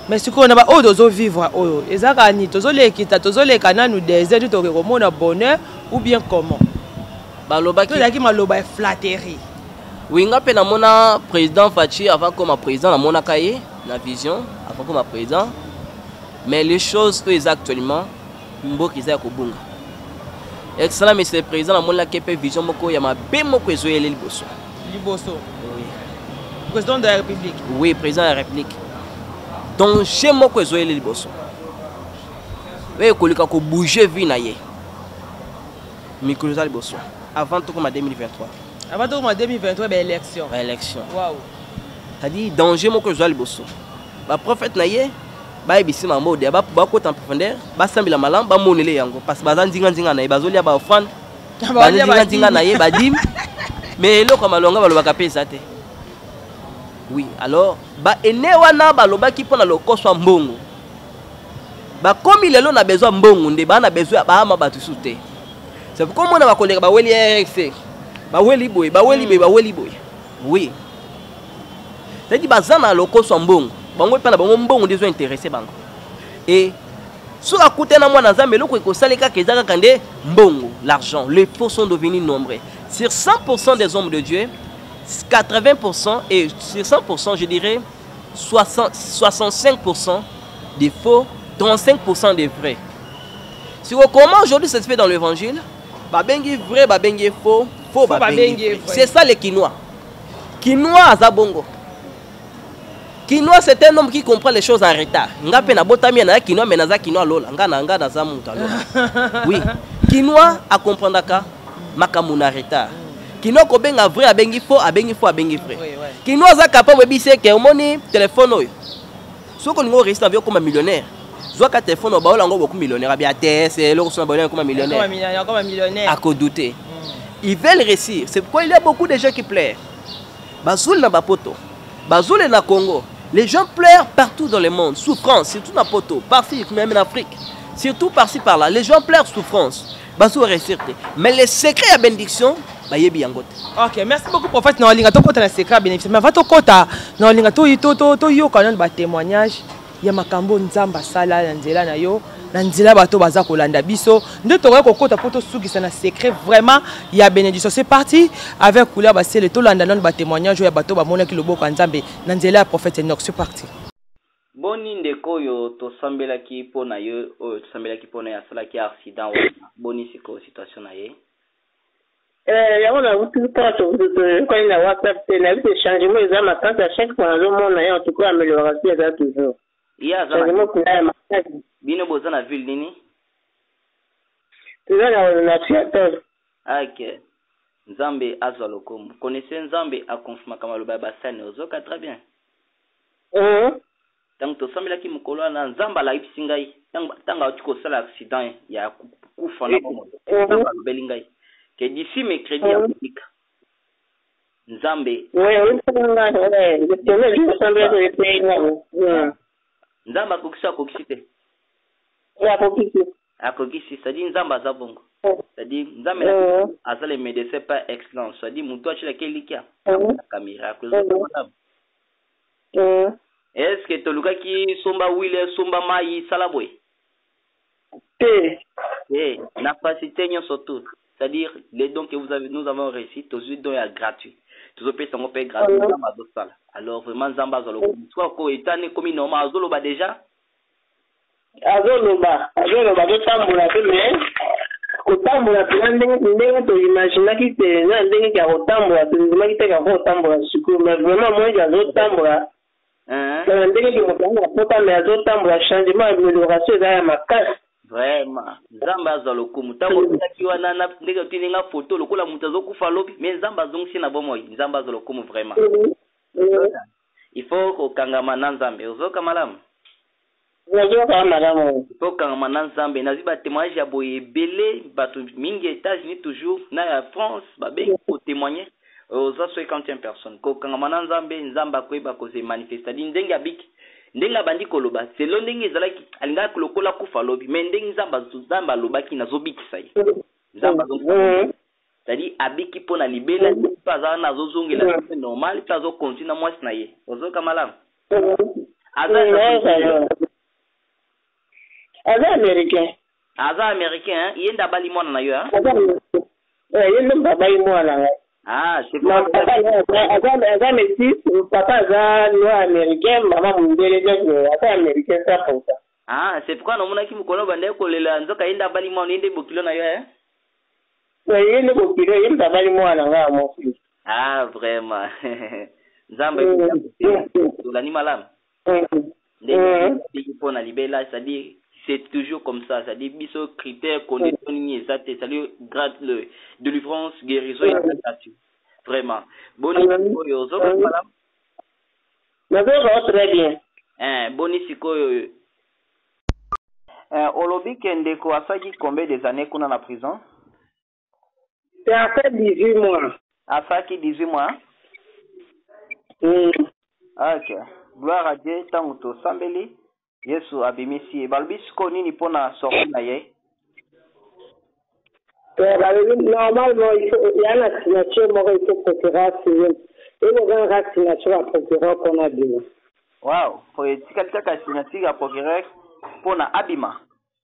mais sikoyo na ba oyo tozovivre oyo ezaka nini tozolekita tozoleka nanu désert toke komona bonheur ou bien comment balobaki tozalaki maloba ya flatterie. oui nga mpe namona président Fachi avant comme président namonaka ye na vision avant comme président mais les choses oyo eza actuellement mboka eza ya kobunga excellent monsieur le président namonaki mpe vision moko ya mabe moko ezoyele liboso Oui. Président de la République. Oui, président de la République. Donc, chez moi, je suis liboso. Oui, je bouger vie na ye. Mais je suis liboso. Avant tout comme en 2023. Avant tout comme en 2023, ben élection. Ben élection. Waouh. C'est-à-dire danger moi que je suis liboso. Ba prophète na ye, ba ebisi ma mode, ba côté en profondeur, ba sambila malam, ba monele yango parce que bazan dinga na ye, bazolia ba offrande. Ba dinga na ye, ba dim. Mais là comme alonga ba lobaka pesa te. Oui, alors, ba ene wana ba lobaki pona lokoso mbongo. Ba komi lelo na besoin mbongo nde ba na besoin ba ama batu sute. C'est pourquoi moi na ba koleka ba weli RX. Ba weli boy, ba weli be, ba weli boy. Oui. C'est dit bazana lokoso mbongo. Bango pa na bango mbongo ndezo intéressé bango. Et sur la côté na moi na Nzambe loko ko saleka kezaka kande mbongo, l'argent, les faux sont devenus nombreux. Sur 100% des hommes de Dieu, 80% et sur 100%, je dirais 65% des faux, 35% des vrais. Si on comment aujourd'hui ça se fait dans l'évangile, babengi vrai, babengi faux, faux, babengi vrai. C'est ça les Quinois. Quinois à Zabongo. Quinois c'est un homme qui comprend les choses en retard. Nga pe na botami na Quinois mais naza Quinois lola, nga na za muta lola. Oui, Quinois a comprendre ka makamuna retard. Kino ko benga vrai abengi faux abengi vrai. Kino za capable bise ke omoni téléphone oyo. Soko ningo reste avec comme millionnaire. Zo ka téléphone ba olango beaucoup millionnaire bien TS le ko ba comme millionnaire. Comme millionnaire. À quoi douter. Ils veulent réussir. C'est pourquoi il y a beaucoup de gens qui pleurent. Bazoul na bapoto. Bazoul na Congo. Les gens pleurent partout dans le monde, souffrance, surtout na poto, partout même en Afrique. Surtout par-ci par-là, les gens pleurent souffrance. Bazoul réussir. Mais les secrets à bénédiction ok, merci beaucoup prophète na olinga to kota na secret bénéfice mais va to kota na olinga to yoka na ba témoignage ya makambo nzamba sala na nzela na yo na nzela bato baza kolanda biso nde to ko kota poto sukisa na secret vraiment ya bénédiction. C'est parti avec couleur ba sele to landa na ba témoignage ya bato ba mona ki loboko nzambe na nzela ya prophète Enoch. C'est parti. Boni ndeko yo to sambela ki pona yo o to sambela ki pona ya sala ki accident boni siko situation na ye. On a vu tout ça, quand il a WhatsApp, il a vu des changements, ils ont maintenant à chaque fois, le monde a en tout cas amélioration, il y a toujours. Il y a Bino Bozana ville nini? Tu vois, on a Seattle. Ok. Nzambe Azaloko. Vous connaissez Nzambe à confirmer comme le Baba Sane Ozoka très bien. Tant que Samela qui mukolo na Nzamba la ipsingai. Tanga tu ko sala accident ya kufa na bomo. Nzamba belingai. Que d'ici mercredi à Afrique. Nzambe. Nzamba kokisa kokisite. Ya kokisi. Akokisi, c'est-à-dire Nzamba zabongo. C'est-à-dire Nzambe azale médecin par excellence. C'est-à-dire muto chila kelikia. Caméra est-ce que toluka ki somba wile somba mai salaboy? Eh, n'a pas cité surtout. C'est-à-dire, les dons que nous avons réussi, tous les dons sont gratuits. Tous les pays sont payés gratuits. Alors, vraiment, Zamba Zolo. Soit qu'on est tanné comme normal, Zoloba déjà. Azoloba, de Tamboula, mais au Tamboula, tu as imaginé qu'il était un dingue qui a au Tamboula, tu as dit qu'il y a au Tamboula, mais vraiment, moi, il y a au Tamboula. C'est un dingue qui m'a dit, mais à au Tamboula, changement, amélioration, il y a ma casse. Vraiment, Zamba Zaloko, mutango kiwa na ndenge tininga photo lokola mutazo kufa lobi, mais Zamba zongsi na bomo, Zamba Zaloko vraiment. Il faut ko kangama na Nzambe, ozoka malamu. Ozoka malamu. Il faut kangama na Nzambe, naziba témoignage ya boye belé, batu mingi États-Unis toujours, na ya France, babe ko témoigner aux 50 personnes. Ko kangama na Nzambe, Nzamba ko ba ko se manifester, ndenge abiki. Ndenga bandi koloba selo ndenge ezalaki alinga kolokola kufa lobi mais ndenge Nzamba lobaki nazobikisa ye Nzamba c'est-à-dire abiki pona libela paza nazozongela normal pazo continue mwasi na ye ozoka malamu Aza américain. Aza américain, il est d'abali moi na yo hein. Il est d'abali moi là. Ah, c'est pas Aza métis, papa aza noir américain, maman mundele aza américain ça comme ça. Ah, c'est pourquoi non mona ki mukolo bande ko lela nzoka yenda bali moi ndé bokilo na yo hein. Oui, il est bokilo, il est d'abali moi là mon fils. Ah, vraiment. Nzambe la ni malam. Ndé pour na libela, c'est-à-dire c'est toujours comme ça, c'est-à-dire biso critères conditions ni ça c'est-à-dire grade le délivrance, guérison et acceptation. Vraiment. Boni yo zo malam. Mais très bien. Boni siko yo. Olobi Kendeko asaki combien des années qu'on a en prison? C'est à fait 18 mois. Asaki 18 mois? Ok. Gloire à Dieu, tant que sambeli, Yesu abimisi. Balbis ko nini pona sorti na ye? Normalement, il y a la signature, il faut procurer signer. Et il y a la signature à procurer qu'on a dit. Wow. Pour y quelqu'un qui a signature à procurer pona abima.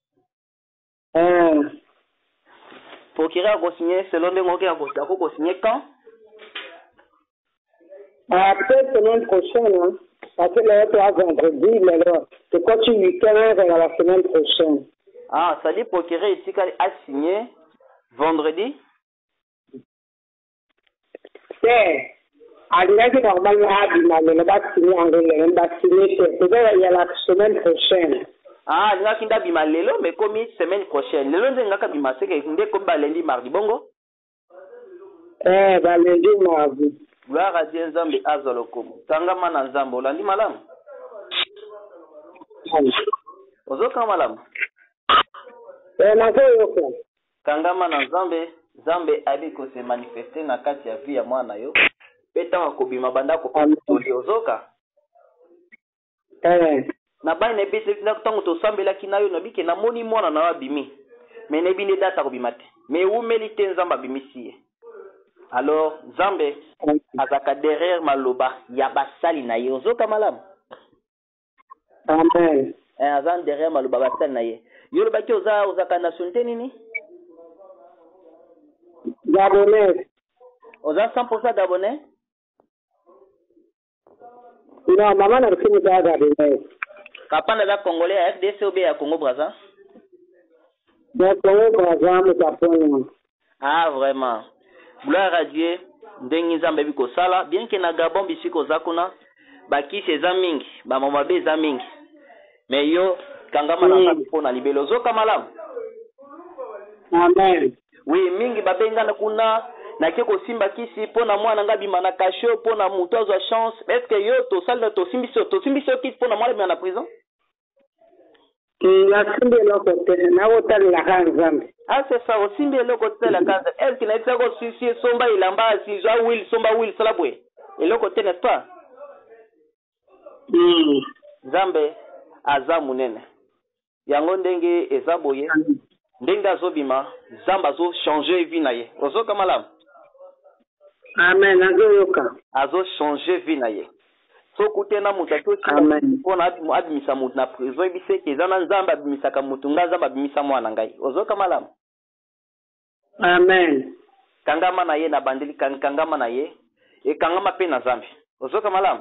Procureur a signé selon les mots qu'il a signé quand? Après, semaine prochaine, hein. Parce que là, tu as vendredi, mais là, c'est quand tu week-end vers la semaine prochaine. Ah, ça dit procureur ici a signé vendredi? C'est. Normalement, il va signer en réel, il va signer, c'est-à-dire il y a la semaine prochaine. Ah, il y a qui n'a bima lelo, mais comme semaine prochaine. Lelo, il y a bima, c'est que comme lundi, mardi, bongo? Lundi, mardi. Gloire à Dieu, Nzambe azolokomo. Tangama na Nzambe, olandi malamu? Ozoka malamu? Nazoyoka. Tangama na Nzambe, Nzambe abi ko se manifester na kati ya vie ya mwana yo. Peta wakobima banda ko toli ozoka. Na bai na bise na tango to sambela kinayo na bike na moni mwana na wabimi. Mais ne bine data ko bimate. Mais où melite Nzamba bimisi. Alors Nzambe azaka derrière maloba ya basali na ye ozoka malamu. Amen. Azan derrière maloba basali na ye. Yo lo baki ozaka nationalité nini? Gabonais. Oza 100% gabonais? Non, maman n'a fini de gabonais. Papa n'a pas congolais à FDC ou bien à Congo Brazza? Dans Congo Brazza, mais Japon. Ah vraiment. Gloire à Dieu. Ndengi Nzambe biko sala bien que na Gabon bisiko zakuna baki seza mingi ba mama be za mingi mais yo kangama na pona libelo zoka malamu. Amen. Oui mingi babenga na kuna na keko simba kisi pona mwana ngabi mana kasho pona mutozo a chance est-ce que yo to sala to simbiso kit pona mwana na prison? La simbi lo côté na hotel la Nzambe. Ah c'est ça aussi bien le côté la casa elle qui n'a pas aussi somba ilamba si ja will somba will salabwe et le côté n'est pas Nzambe aza munene yango ndenge ezaboye ndenge azobima Nzamba zo changer vie na ye ozoka malamu. Amen. Azo changer vie na ye so kutena mutato pona abimisa mutu na prison ebise ke zana Nzamba abimisaka mutu nga Nzamba abimisa mwana ngai ozoka malamu. Amen. Kangama na ye na bandeli kangama na ye e kangama pe na Nzambe ozoka malamu.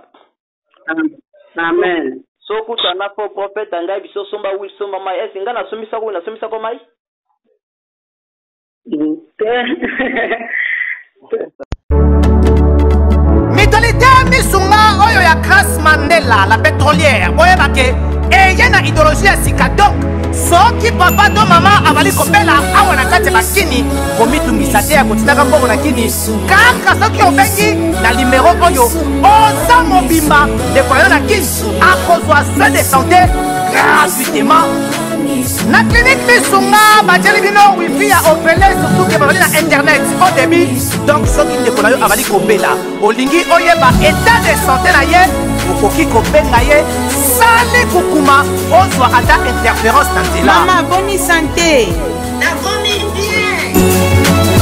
Amen. So kutana po prophète ngai biso somba wi somba mai esi ngana somisa ko mai. Mitolite misunga oyo ya Grace Mandela la pétrolière boyeba ke eye na idéologie ya sika donc soki papa to mama abali kopela awa na kati bakini komitungisa te ya kotinaka mbongo na kini kaka soki obengi na numero oyo oza mobimba ndeko na yo na kini akozwa soin de santé gratuitement na clinique misunga batieli bino wifi ya opele surtout ke babali na internet au début donc soki ndeko na yo abali kopela olingi oyeba état de santé na ye okoki kobenga ye sali kukuma ozwa ata interférence na nzela. Mama boni santé nakomi bien.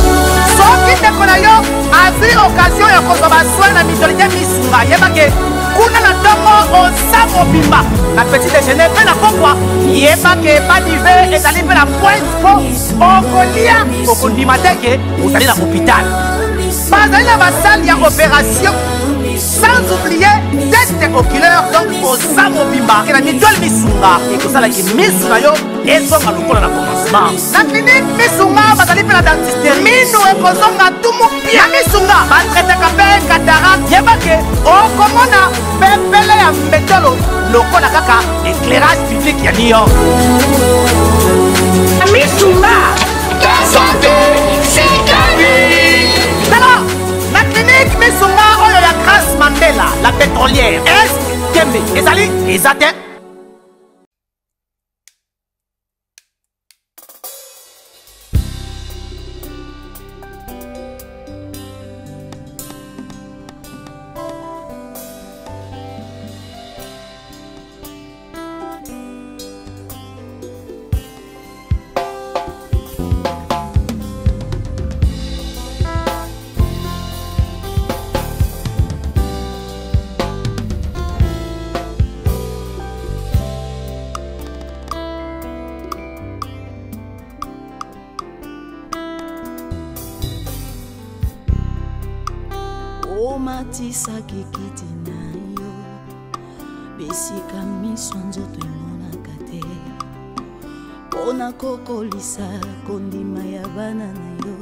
Soki ndeko na yo azwi occasion ya kozwa basoi na mitolite misunga yebake kuna na ntongo oza mobimba na petit déjeuner mpe na pokwa yebake badive ezali mpe na pointe po okolia okondima teke ozali na hôpital bazali na basale ya opération sans oublier teste oculaire donc oza mobimba ke na mitole misunga ekosalaki misu na yo ezonga lokola na commencement na clinique misunga bazali mpe na dentiste minu ekozonga tumu na misunga batretaka mpe cataracte yebake okomona pepele ya mbetolo lokola kaka éclairage public ya New York misunga ta santé c'est ta vie alors la clinique misunga oyo ya Grace Mandela la pétrolière est kembe ezali ezate omatisaki kiti na yo besika miso nzoto emonaka te mpona kokolisa kondima ya bana na yo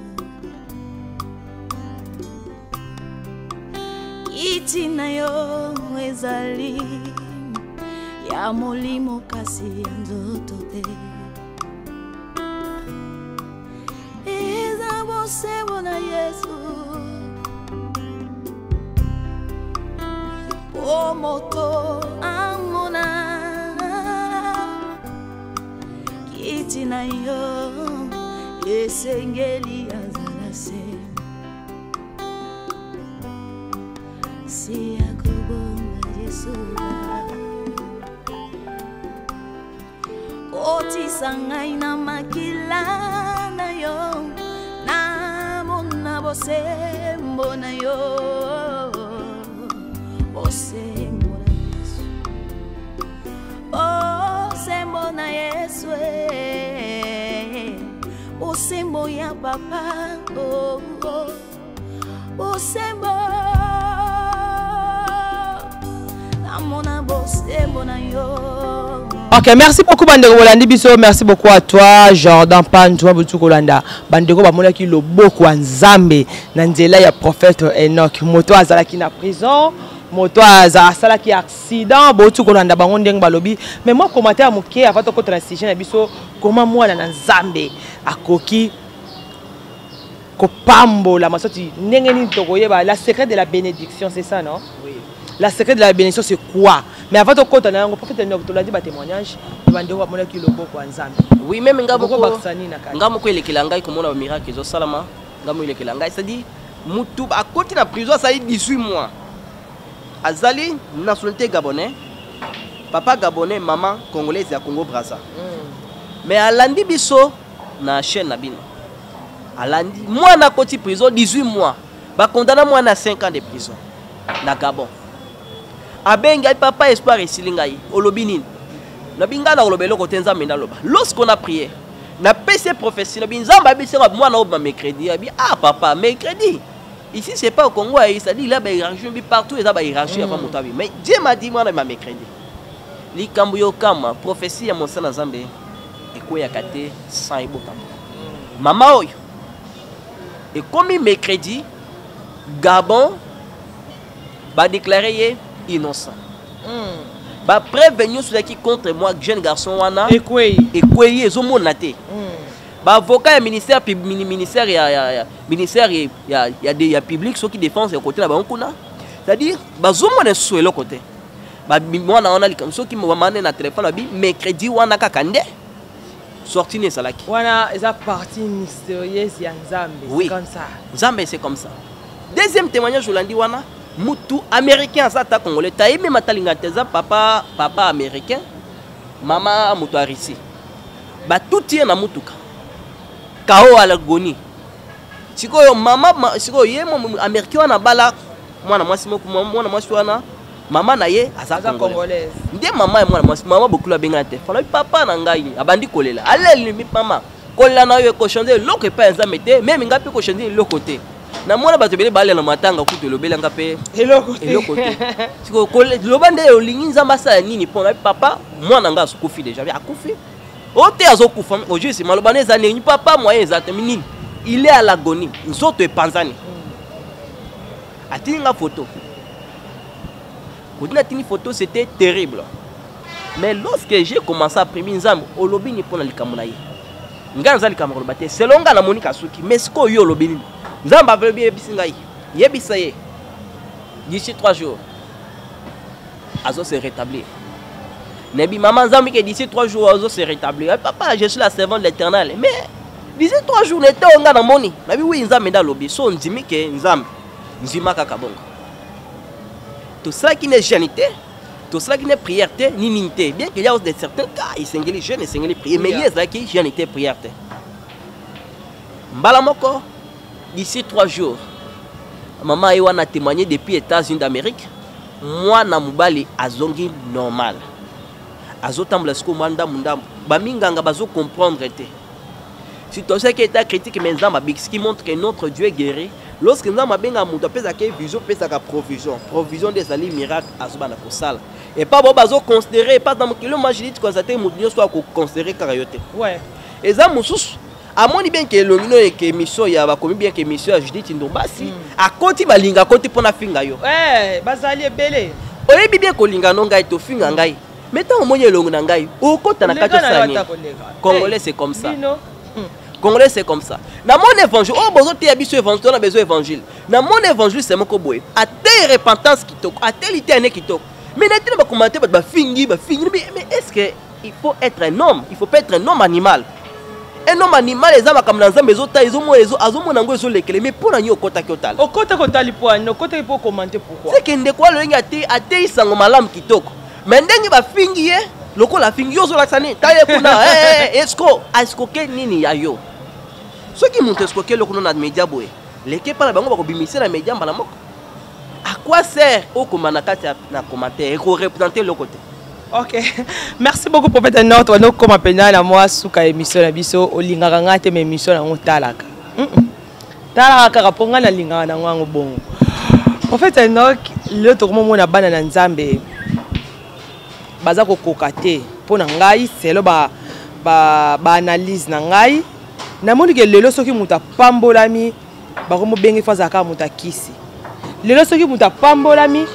kiti na yo ezali ya molimo kasi ya nzoto te eza bosembo na Yesu o moto amona kiti na yo esengeli azala se si akobonga Yesu kotisa ngai na makila na yo namona bosembo na yo osembo na Yesu osembo ya papa osembo namona bosembo na yo. Ok, merci beaucoup Bandeko Bolandi Biso, merci beaucoup à toi Jordan Pantoua Butu Kolanda. Bandeko bamona ki loboko wa Nzambe na nzela ya prophète Enoch. Moto azalaki na prison, moto azalaki accident, Butu Kolanda bango ndenge balobi. Mais moi commentaire moké avant to ko transition na biso comment moi na Nzambe akoki kopambo la masoti ndenge ni tokoyeba la secret de la bénédiction, c'est ça non? Oui. La secret de la bénédiction c'est quoi? Mais avant de côté, on a prophète Enoch, tu l'as dit, témoignage, oui, même Ngamoko il est kilangai comme on a un miracle, ils ont salama, Ngamoko il est kilangai, c'est-à-dire, Moutou à côté de la prison, ça y est 18 mois. Azali, nationalité gabonais, papa gabonais, maman congolaise à Congo Brazza. Mais à Landi Bisso, na chaîne Nabino. À Landi, moi na côté prison 18 mois, bah condamné moi na 5 ans de prison, na Gabon. Abenga papa espoir esilingai olobini na binga na olobelo ko tenza mena loba lorsqu'on a prié na PC prophétie na binzamba bisera moi na oba mercredi abi ah papa mercredi ici c'est pas au Congo ça dit là ba hiérarchie bi partout ça ba hiérarchie avant motabi mais Dieu m'a dit moi na mercredi li kambuyo kama prophétie ya monsana Nzambe ekoya kate sans ebota mama oyo et comme mercredi Gabon ba déclarer innocent. Ba prévenir ceux qui contre moi jeune garçon wana ekweyi ezomonate. Ba avocat ya ministère ya public ceux qui défendent ce côté là ba nkuna. C'est-à-dire ba zomona souelo côté. Ba mwana wana likam ceux qui m'amane na téléphone abi mercredi wana kakande sorti ne salaki. Wana eza partie mystérieuse ya Nzambe, oui. C'est comme ça. Nzambe c'est comme ça. Deuxième témoignage Olandi wana Moutou américain ça ta congolais taï même atalingateza papa américain maman Moutou arisi ba tout tient na mutuka kao alagoni siko yo mama siko ye mo américain na bala mwana mwasi moko mwana mwasi wana Maman naye aza congolaise. Ndé maman et moi maman beaucoup la benga te. Fala papa na ngai abandi kolela. Allez mi maman. Kolela na yo ko changer loko pa nzambe te, même ngapi ko changer loko te. Na mona bato bele bale na matanga kuto lobela ngape eloko te. Siko kolela lobande yo lingi nzamba sa nini pona papa mwana nga akufi déjà. Akufi. Ote azokufa aujourd'hui c'est malobane za ni papa moyen exactement nini. Il est à l'agonie. Nzoto e panzani. Atinga photo. Quand on a une photo, c'était terrible. Mais lorsque j'ai commencé à primer Nzambe, olobi ni pona likamunaye. Nganza likamunaye. C'est longa na Monica Suki. Mais ce qu'on y olobi, Nzambe avait bien bisingai. Yebisaye. D'ici 3 jours, Azo se rétablir. Nebi maman Nzambe que d'ici 3 jours, Azo se rétablir. Papa, je suis la servante de l'Éternel. Mais d'ici 3 jours, n'était on ga na moni. Nabi oui Nzambe da lobi. So nzimi ke Nzambe. Nzima kakabongo. Tout cela qui n'est janité, tout cela qui n'est prière, ni nité. Bien qu'il y a des certains cas, ils sont jeunes et sont prières, mais il y a cela qui janité prière. Mbalamoko, d'ici 3 jours, maman Ewan a témoigné depuis les États-Unis d'Amérique. Moi, Namoubali, azongi normal. Azotamble sko manda munda, baminganga bazo comprendre. Si tout ce qui est critique, mais ce qui montre que notre Dieu est guéri. Lorsque nous avons une vision, provision des alliés miracles à ce moment. Et pas bon, considérer, pas dans le monde, je dis que constater, nous soit considéré carioté. Ouais. Et ça, à mon bien que l'on et que mission, il y a commis bien que mission, je dis Tindombasi, à côté balinga, à côté pour la finga yo. Ouais, basali belé. On bien que linga non gaï to finga gaï. Mettons au moyen long nangaï. Au côté na kato sani. Congolais c'est comme ça. Congolais c'est comme ça. Dans mon évangile, oh besoin de évangile, on a besoin d'évangile. Dans mon évangile c'est mon koboé. À telle repentance qui toque, à telle éternité qui toque. Mais n'a-t-il pas commenté bah fingi. Mais est-ce que il faut être un homme? Il faut pas être un homme animal. Un homme animal les hommes comme dans un maison ils ont nango ils ont les clés mais pour nous au kota total. Au kota li pour no kota il faut commenter pourquoi. C'est que ndekwa le nga te sango malam qui toque. Mais ndenge ba fingi loko la fingi yo zo la sani taye kuna esko ke nini ya yo. Ceux qui montent esko ke loko na média boy. Leke pa la bango ba ko bimisa na média mbala moko. À quoi sert au komanaka na commentaire et représenter le côté. Ok, merci beaucoup pour cette note. On a comme appelé à moi souka émission na biso olingaka ngate mais émission na ngotalaka. Talaka raponga na lingaka na ngwango bongo. En fait Enoch le to comme mona bana na Nzambe baza ko kokate pona ngai selo ba analyse na ngai na moni ke lelo soki muta pambolami ba ko mo bengi faza ka muta kisi. Lelo soki muta pambolami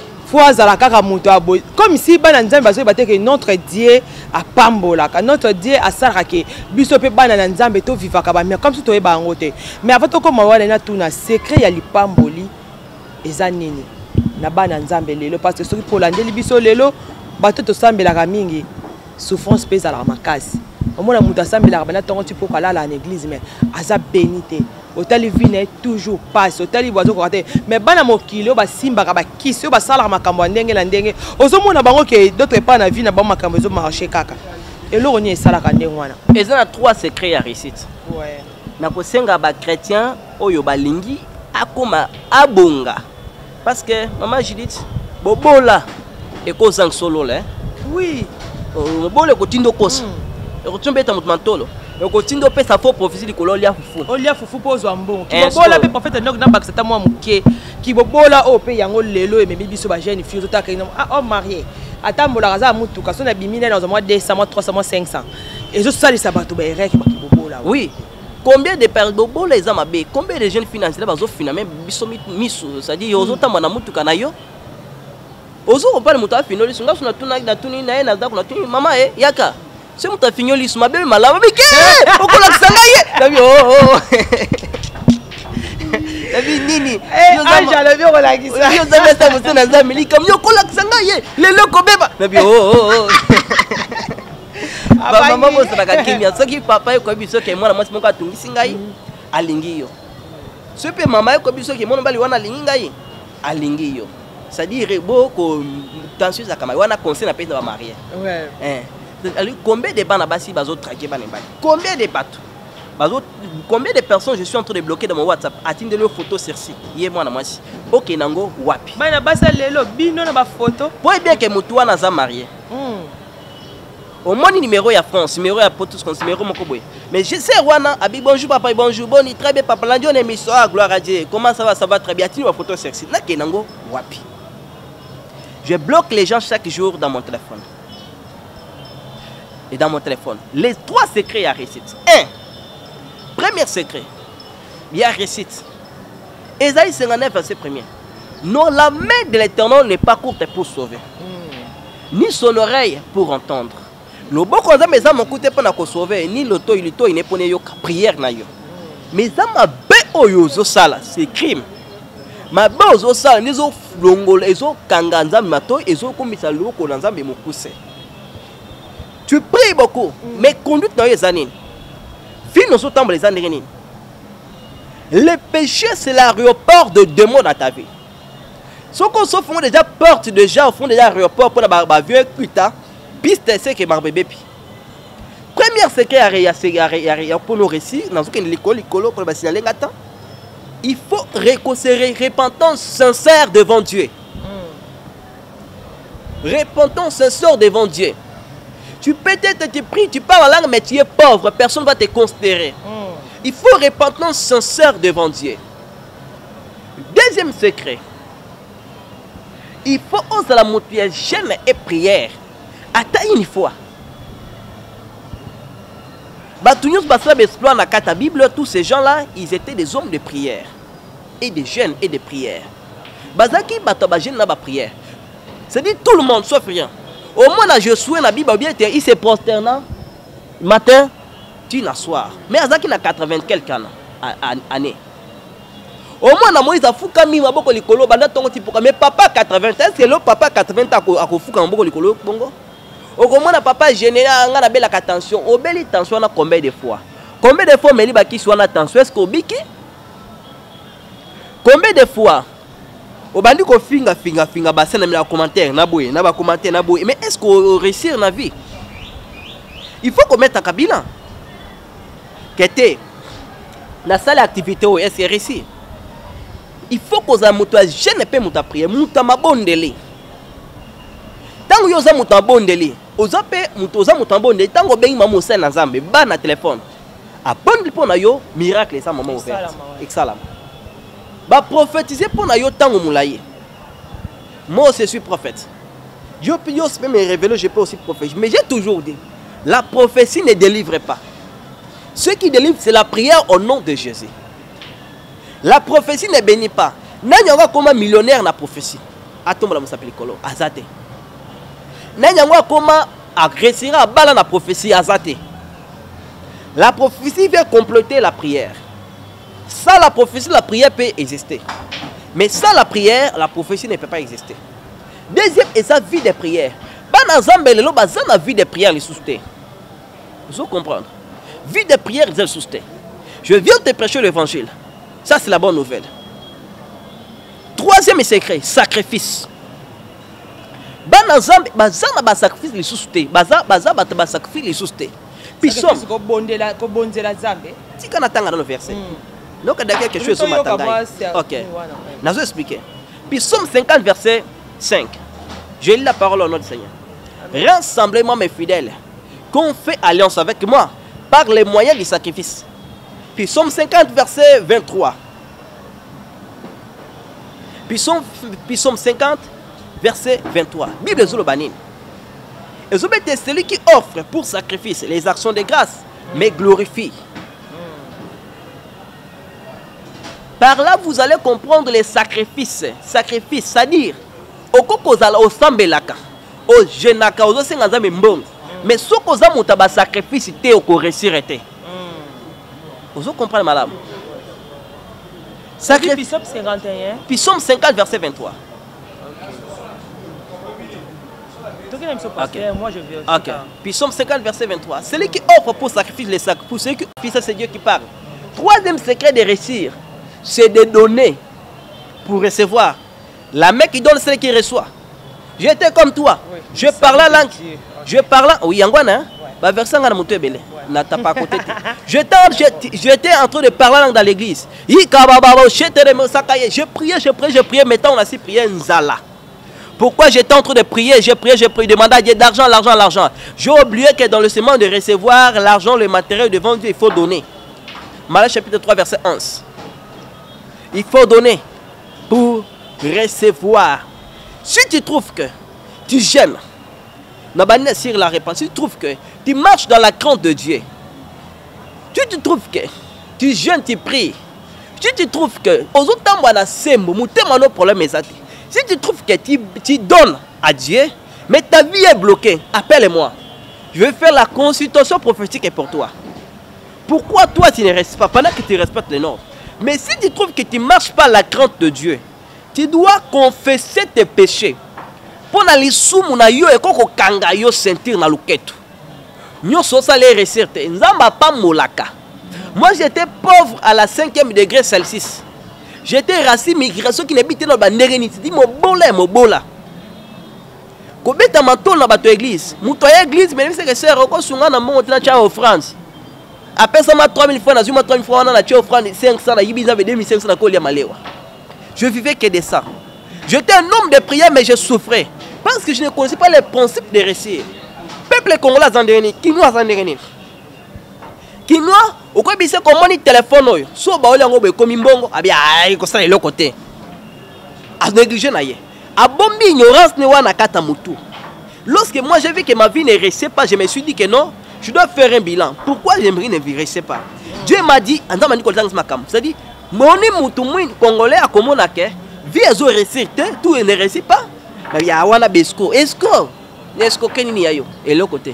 comme si bana nzambe bazo bateke notre Dieu a pambola notre Dieu a sarake biso pe bana nzambe to vivaka ba mais comme si to yeba ngote mais avant to koma wana na tuna secret ya lipamboli eza nini na bana nzambe lelo parce que soki polandeli biso lelo bato to sambela mingi souffrance pesa la makasi omona muta sambela bana tongo tu pokala la l'église mais aza bénité Otali vine toujours passe otali bozo ko raté mais bana mokilo ba simba ka ba kisi ba sala makambo ndenge la ndenge ozomona bango ke d'autres pas na vie na ba makambo zo marché kaka et lo ni sala ka ndenge wana eza na 3 secrets ya réussite ouais na ko senga ba chrétien oyo balingi akoma abonga parce que maman Judith bobola e ko sang solo là oui bobola ko tindo kosa e ko tombeta mutmantolo et continue de faire sa faux prophétie de colonia fufu. Olia fufu pose un bon. Qui bobola pe prophète Enoch na bakata moi muke. Qui bobola o pe yango lelo et memi biso ba jeune fille to ka ah homme marié. Atambola raza mutu ka sona bimina dans mois 200 mois 300 mois 500. Et je sali sabato ba erek ba ki bobola. Oui. Combien de personnes bobola les amabe? Combien de jeunes financiers bazo fina même biso miso, c'est-à-dire yozo tamba na mutu kana yo. Ozo ko pa mutu afino li sunga sona tuna na tuni na na na tuni mama yaka. C'est mon tafignon li suma belle malama mais que okola sangaye la vie oh la vie nini ah j'allais bien relaxer yo zame ça monsieur na zame li comme yo okola sangaye le loko beba la vie oh maman mo ça ka kimia soki papa ko biso ke mwana mwasi moko atungisi ngai alingi yo sope mama ko biso ke mwana bali wana alingi ngai alingi yo ça dit beaucoup tension za kama wana conseil na pesa ba marié ouais combien de bana basi bazo traquer bana basi combien de bateaux Combien de personnes je suis en train de bloquer dans mon WhatsApp? Attendez le photo Cerci. Yé moi na moi. Ok nango wapi. Bana basa lelo bino na ba photo. Pour bien que mutua na za marié. Au moins numéro ya France, numéro ya potus kon numéro moko boy. Mais je sais wana abi bonjour papa bonjour boni très bien papa lundi on est mission à gloire à Dieu. Comment ça va très bien. Attendez la photo Cerci. Na ke nango wapi. Je bloque les gens chaque jour dans mon téléphone. Et dans mon téléphone. Les 3 secrets à récite. 1. Premier secret. Il y a récite. Ésaïe 59, verset 1er. Non, la main de l'Éternel n'est pas courte pour sauver. Ni son oreille pour entendre. Le bon qu'on a mes âmes pour sauver. Ni l'auto, il n'est pas une prière. Mes âmes oyozo sala, c'est crime. Ma ozo sala, ni zo flongol, ezo kanganza mato, ezo komisa loko nanza me mokuse. Tu pries beaucoup, mais conduite dans les années. Fin nos temps les années. Le péché, c'est l'aéroport de démons dans ta vie. Ce qu'on se fait déjà porte déjà au fond déjà aéroport pour la vieux putain, piste c'est que ma bébé. Premier secret pour nos récits, dans l'école pour le signaler attends. Il faut réconcilier repentance sincère devant Dieu. Repentance sincère devant Dieu. Tu peut-être tu pries, tu parles en langue, mais tu es pauvre, personne ne va te considérer. Il faut repentance sincère devant Dieu. Deuxième secret. Il faut oser la montée jeûne et prière. Attends une fois. La Bible, tous ces gens-là, ils étaient des hommes de prière. Et de jeûne et de prière. Bazaki batabajen na ba prière. C'est-à-dire tout le monde, sauf rien. Au moins, je souhaite la Bible, il se prosterne matin, tu n'assois. Mais Azaki n'a 80 quelques années. Au moins, Moïse a fouka mi maboko likolo, banda tongo tipoka. Mais papa 80 ans, c'est le papa 80 ans a fouka maboko likolo bongo. Au moins, papa général, on a belle attention. Au belle attention, on a combien de fois? Combien de fois, Méli Baki soit en attention? Est-ce qu'on biki? Combien de fois? Au bandi ko finga basa na la commentaire na boye na ba commentaire na boye mais est-ce qu'on réussir na vie? Il faut qu'on mette un bilan. Qu'était la salle activité au SRC. Il faut qu'on a moto jeune pe muta prier muta mabondeli. Tango yo za muta bondeli, oza pe mutoza muta bondeli tango bengi mamo sa na Nzambe ba na téléphone. A bondeli pona yo miracle ça maman ouvert. Exalam. Va prophétiser pour na yo tango moulaye. Moi je suis prophète. Dieu peut me révéler, je peux aussi prophétiser. Mais j'ai toujours dit, la prophétie ne délivre pas. Ce qui délivre, c'est la prière au nom de Jésus. La prophétie ne bénit pas. N'ayanga comme millionnaire na prophétie. Attends, la s'appelle Kolo. Azate. N'ayanga comme agressera à bala na prophétie. Azate. La prophétie vient compléter la prière. Sans la prophétie, la prière peut exister. Mais sans la prière, la prophétie ne peut pas exister. Deuxième, et sa vie de prière. La vie de prière, les sousté. Vous faut comprendre. Vie de prière, ils sousté. Je viens te prêcher l'évangile. Ça, c'est la bonne nouvelle. Troisième secret, sacrifice. Sacrifice, les sousté. Sacrifice, les sousté. Puis, somme. Si on attend dans le verset. Donc, il y a quelque chose qui m'attend. Ok. Je vais expliquer. Puis, Somme 50, verset 5. Je lis la parole au nom du Seigneur. Rassemblez-moi, mes fidèles, qu'on fait alliance avec moi par les moyens du sacrifice. Puis, Somme 50, verset 23. Puis, Somme 50, verset 23. Bible Zolobanine. Et c'est celui qui offre pour sacrifice les actions de grâce, mais glorifie. Par là, vous allez comprendre les sacrifices. Sacrifices, c'est-à-dire, au kokozala au sambelaka, au jenaka, au sengaza mbong. Mais ce qu'on a monté sacrifice, c'était au réussir. Vous comprenez, madame? Sacrifice 51. Puis Somme 50, verset 23. Okay. Moi, je vais aussi. Okay. Puis Somme 50, verset 23. Celui qui offre pour sacrifice les sacrifices, pour ceux qui offrent, c'est Dieu qui parle. Troisième secret de réussir, c'est de donner pour recevoir. La main qui donne, c'est celle qui reçoit. J'étais comme toi. Oui, je parle la langue. Je parle. Oui, Yangwana. Bah, verset ngana moto ebele. n'attends pas à côté. J'étais en train de parler dans l'église. Je priais, maintenant on a si prié Nzala. Pourquoi j'étais en train de prier, j'ai prié, demandé à Dieu d'argent, l'argent. J'ai oublié que dans le semaine de recevoir l'argent, le matériel devant Dieu, il faut donner. Malachie chapitre 3, verset 11. Il faut donner pour recevoir. Si tu trouves que tu gênes, sur la réponse, si tu trouves que tu marches dans la crainte de Dieu, si tu trouves que tu gênes, tu pries, si tu trouves que si tu trouves que tu donnes à Dieu, mais ta vie est bloquée, appelle-moi. Je vais faire la consultation prophétique pour toi. Pourquoi toi tu ne respectes pas, pendant que tu respectes les normes? Mais si tu trouves que tu ne marches pas la crainte de Dieu, tu dois confesser tes péchés. Pour aller sous mon aïe et qu'on kanga yo sentir na luketu. Nous sommes allés réussir. Nzamba pas molaka. Moi j'étais pauvre à la 5e degré Celsius. J'étais racine migration qui n'habitait dans la nérénité. Dis mo bola. Kobeta manto na bato église. Muto église mais c'est que c'est roko sunga na monte na cha offrande. Après ça ma 3000 francs na zuma 3000 francs na cha offrande 500 na yibiza 2500 na kolia malewa. Je vivais que de ça. J'étais un homme de prière mais je souffrais. Parce que je ne connaissais pas les principes de réussir. Peuple congolais en dernier, Kinois en dernier. Kinois, au quoi c'est comment il téléphone, soit baouli en gobe comme imbongo, ah bien, il ça le côté. À négliger naïe. À bombi ignorance ne wana kata mutu. Lorsque moi j'ai vu que ma vie ne réussit pas, je me suis dit que non, je dois faire un bilan. Pourquoi j'aimerais ne réussir pas? Dieu m'a dit, en m'a dit c'est-à-dire, mon mutu mouin congolais a comment na ke, vie a zo réussir, tout ne réussit pas. Il y a un besco. Est-ce kenini yayo et l'autre côté.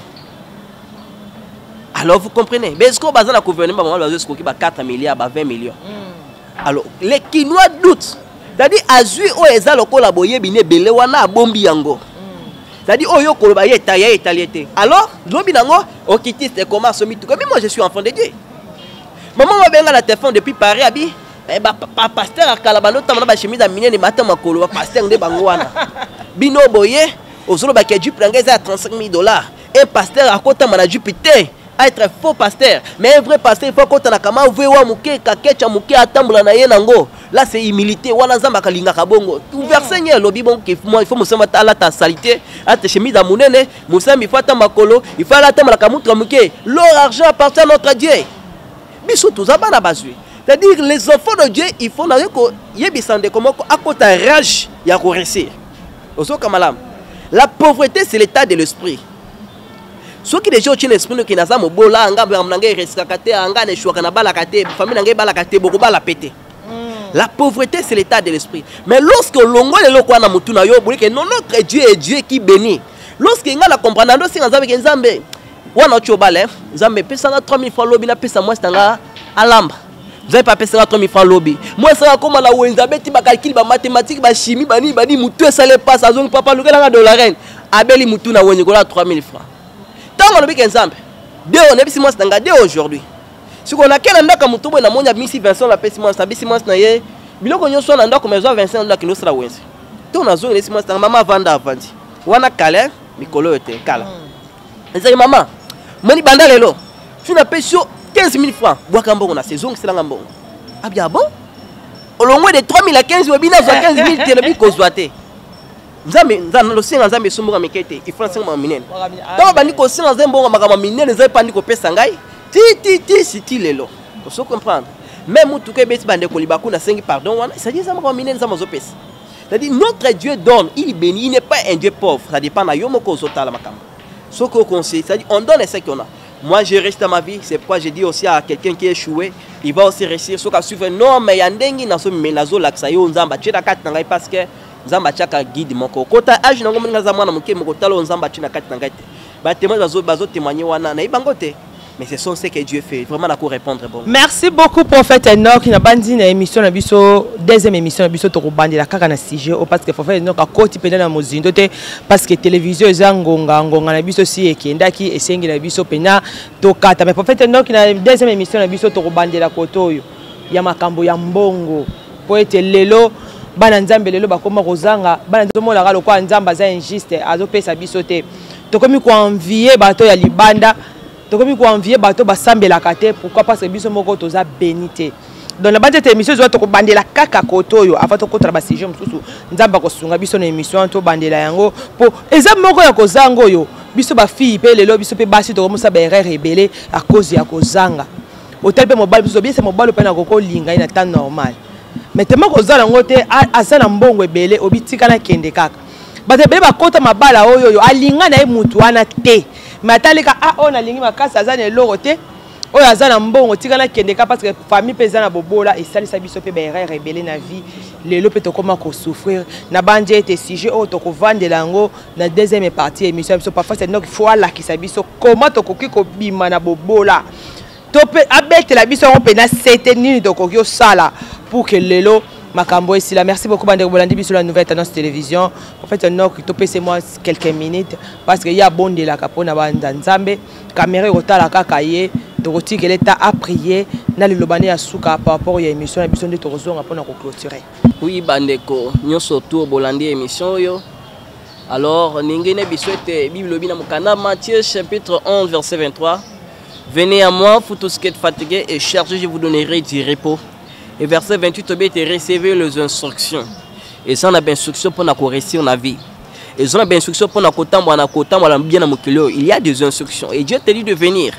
Alors vous comprenez, besco bazan na gouvernement maman bazo qui ba 4 milliards, ba 20 millions. Alors les Kinois doutent. C'est-à-dire azui o eza lokola boye bine belé wana bombi yango. C'est-à-dire oyo koloba yeta yetaliete. Alors, lobi nango okiti c'est comment somi tout. Mais moi je suis enfant de Dieu. Maman va benga la téléphone depuis Paris abi. Pasteur à Kalabano, tu as chemise à miner, matin makolo, pasteur de Bangouana. Bino boye, aux autres bakadju prangé à $35 000. Un pasteur à côté de Jupiter, à être faux pasteur. Mais un vrai pasteur, il faut qu'on a kama ouvewa muke, kakecha muke, atambula na yenango. Là c'est humilité, wana zamba kalinga kabongo. Verset nye lobi bon il faut me semble à la ta salité, à te chemise à munene, musam il faut attendre makolo, il faut attendre la kamutra muke. L'or argent appartient à notre Dieu. Bisou tout ça na bazui. C'est-à-dire les enfants de Dieu, il faut que comment à côté rage il y a réussir. La pauvreté c'est l'état de l'esprit. Ceux qui déjà ont l'esprit qui n'a pas mobola anga mnanga rescakate anga ne choka na balakate famille nanga balakate boko bala pété. La pauvreté c'est l'état de l'esprit. Mais lorsque longo le lokwa na mutuna yo boli que non notre Dieu est Dieu qui bénit. Lorsque nga la comprendre si nzambe ke nzambe wana chobale nzambe pesa 3000 francs lobi na pesa moi stanga alamba. Vous n'avez pas payé 3 000 francs lobby. Moi, ça va comme la Wenzabé, tu vas calculer la mathématique, la chimie, bani, moutou, ça les passe à zone papa, le gars de la reine. Abeli moutou na Wengola 3 000 francs. Tant qu'on a vu qu'un exemple, deux on est si moi c'est un aujourd'hui. Si on a quel endroit comme moutou, on a mon ami si Vincent la paix si moi c'est si moi c'est naïe. Bilo qu'on y soit un endroit comme Vincent là qui nous sera Wenz. Tout on a zone si moi c'est un maman vanda avandi. Wana calé, Mikolo était calé. Et maman, mani banda lelo. Tu n'as pas 15 000 francs. Boakambo, on a saison, c'est l'angambo. Ah bien bon? Au long de 3 000 à 15 000, 15 000, tu n'as pas besoin. Nzambe le sien nzambe sombra mikete il faut nsenga minene donc bandi ko sina nzembo makama minene nzai pandi ko pesa ngai ti si lelo ko so comprendre même mutu ke beti bande ko libaku na sengi pardon wana ça dit ça makama minene nzambo zo pesa c'est-à-dire notre Dieu donne il bénit il n'est pas un Dieu pauvre ça dépend na yo moko zo tala makama so ko conseil c'est-à-dire on donne ce qu'on a. Moi je reste dans ma vie, c'est pourquoi je dis aussi à quelqu'un qui est échoué, il va aussi réussir ce qu'a suivre. Non mais yandengi na so menazo laksa yo nzamba tcheta kat na ngai parce que nzamba tchaka guide moko. Kota age na ngomanga za mwana moke moko talo nzamba tchina kat na ngai te. Ba témoin bazo témoigner wana na ibangote. Mais ce sont ce que Dieu fait. Vraiment na ko répondre bon. Merci beaucoup prophète Enoch na bandi na émission na biso deuxième émission na biso to ko bandi la kaka na sujet parce que prophète Enoch a koti pena na mozindo te parce que télévision ezangonga na biso si ekendaki esengi na biso pena to kata mais prophète Enoch na deuxième émission na biso to ko bandi la koto yo ya makambo ya mbongo po ete lelo bana nzambe lelo bakoma kozanga bana nzomona ka lokwa nzamba za injuste azopesa biso te to komi ko envier bato ya libanda tokomi ko envier bato basambelaka te pourquoi parce que biso moko toza bénité dans la bande de émission zo to ko bandela kaka koto yo avant to kotra ba sujet mususu nzamba ko sunga biso na émission to bandela yango po eza moko ya kozanga yo biso ba fille pe lelo biso pe basi to komusa ba erreur rebelle à cause ya kozanga hotel pe mobile biso bien c'est mobile pe na koko linga ina temps normal mais tellement kozala ngote azana mbongo ebele obitika na kende kaka bato ebele bakota mabala oyo yo alinga na ye mutu wana te mais atalika on alingi makasi azana eloko te oyo azana mbongo tika na kende kaka parce que famille pe ezana bobola esalisa biso pe ba erreur rebelle na vie lelo pe tokoma ko souffrir na banje ete sujet oyo tokovandela yango na deuxième partie émission biso parfois c'est donc il faut alakisa biso comment tokoki kobima na bobola tope abetela biso on pe na sete nini tokoki osala pour que lelo makambo esila. Merci beaucoup bande bolandi biso la nouvelle tendance télévision. En fait non topé c'est moi quelques minutes parce que il y a bon de la capona banda nzambe caméra otala kaka ye tokoti que l'état a prié na le lobane ya suka par rapport à émission la biso de torozonga pona ko clôturer. Oui bandeko nyoso to bolandi émission yo. Alors ningene biso ete Bible bina mukana Matthieu chapitre 11 verset 23. Venez à moi, vous tous qui êtes fatigués et chargés, je vous donnerai du repos. Et verset 28, recevez les instructions. Et ça, on a des instructions pour nous réussir la vie. Et ça, on a des instructions pour nous bien. Il y a des instructions. Et Dieu te dit de venir.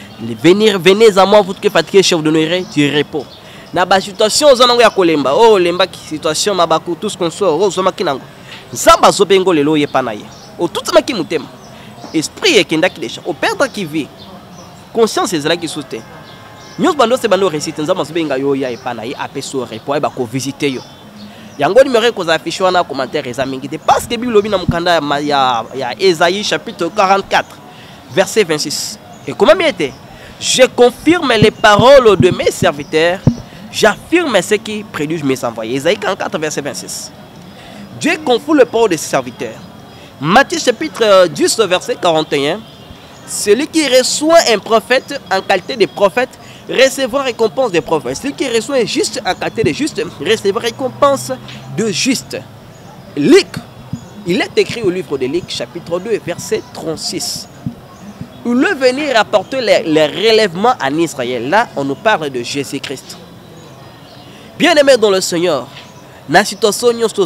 Venez à moi, vous qui êtes fatigués, je vous donnerai du repos. Dans la situation, on a kolemba. Oh, lemba situation, mabaku, tout ce qu'on soit. Oh, zoma kinango. Zamba zobengo lelo yepanaye. Oh, tout ce qui moutem. Esprit est qui déjà. Au perdre qui vit. Conscience est là qui soutient. Nous bando se bando récite nzamba sobenga yo ya epana yi apeso repo ba ko visiter yo. Yango numéro ko za affiché wana commentaire eza mingi te parce que Bible lobi na mukanda ya Ésaïe chapitre 44 verset 26. Et comment bien était? Je confirme les paroles de mes serviteurs, j'affirme ce qui prédisent mes envoyés. Ésaïe 44 verset 26. Dieu confirme les paroles de ses serviteurs. Matthieu chapitre 10 verset 41. Celui qui reçoit un prophète en qualité de prophète recevra récompense des prophètes. Celui qui reçoit un juste en qualité de juste recevra récompense de juste. Luc, il est écrit au livre de Luc, chapitre 2, verset 36. Où le venir apporter les relèvements en Israël. Là, on nous parle de Jésus-Christ. Bien-aimés dans le Seigneur, na situation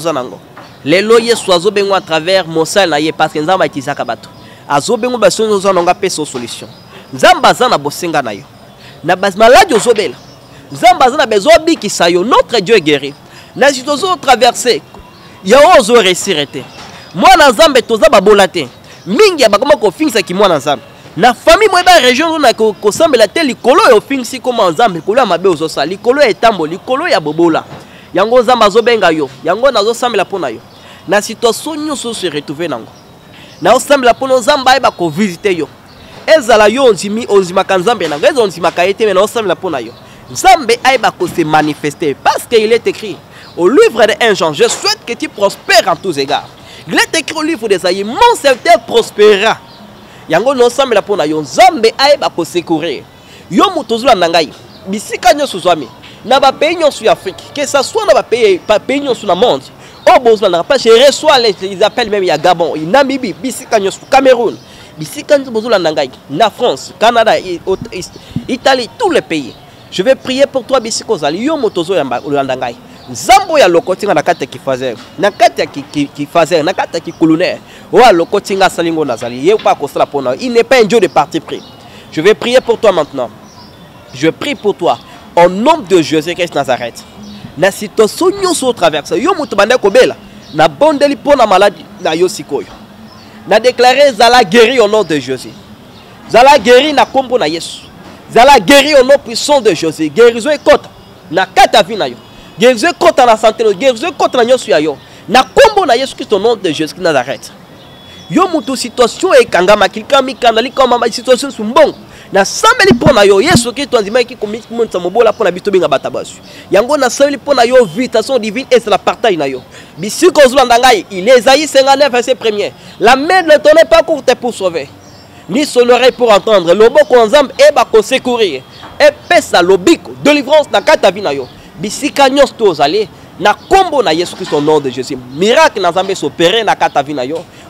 les loyers soient à travers mon salle parce que nous avons été azobengo baso zononga peso solution nzamba zana bosenga na yo na bas maladi ozobela nzamba zana bezobi kisayo notre Dieu guéri na situation traverser ya ozo resirete mwana nzambe toza babola te mingi ya bakoma ko finisa ki mwana nzambe na famille mo ba région na ko sambela te likolo yo finisi koma nzambe kolo ya mabe ozosa likolo ya etambo likolo ya bobola yango nzamba zobenga yo yango nazo sambela pona yo na situation nyoso se retrouver nango na ensemble la pono zamba ba ko visiter yo ezala yo onzimi onzimaka nzambe na ngeza onzimaka ete mais na ensemble la pona yo nzambe aiba ko se manifester parce qu'il est écrit au livre de 1 Jean je souhaite que tu prospères en tous égards. Il est écrit au livre d'Ésaïe mon serviteur prospérera yango no ensemble la pona yo nzambe aiba ko secourir yo mutozula nangai bisika nyoso zwami na ba pays nyoso Afrique que ça soit na ba pays nyoso na monde. Oh, bon, je reçois les appels même il y a Gabon, Namibie, Bissikanyos, Cameroun, Bissikanyos, na France, Canada, Italie, tous les pays. Je vais prier pour toi, Bissikozali, Yomotozo Yandangai. Zambo ya lokotinga nakate ki fazer, nakate ki fazer, nakate ki colonel. Wa lokotinga salingo nazali, ye pas kosala pona. Il n'est pas un Dieu de parti pris. Je vais prier pour toi maintenant. Je prie pour toi au nom de Jésus-Christ Nazareth. Na situation nyoso traverse yo mutu bande ko bela na bondeli pona maladie na yo sikoyo na déclarer zala guéri au nom de Jésus zala guéri na kombo na Yesu zala guéri au nom puissant de Jésus guérison ekota na kata vi na yo guérison ekota na santé guérison ekota na nyoso ya yo na kombo na Yesu Christ au nom de Jésus Nazareth yo mutu situation ekangama kilkami kanali kama ma situation sumbongo na sambeli pona yo Yesu Christ andima ki komikimonta mobola pona bito binga batabasu yango na sambeli pona yo vitation divine et c'est la partage na yo bisiko zulanda ngai il Ésaïe 59 verset 1er la main ne tenait pas courte pour sauver ni son oreille pour entendre le boko nzambe e ba ko secourir et pesa lobiko délivrance na kata vi na yo bisika nyos to zali na kombo na Yesu Christ au nom de Jésus miracle na nzambe s'opérer na kata vi na yo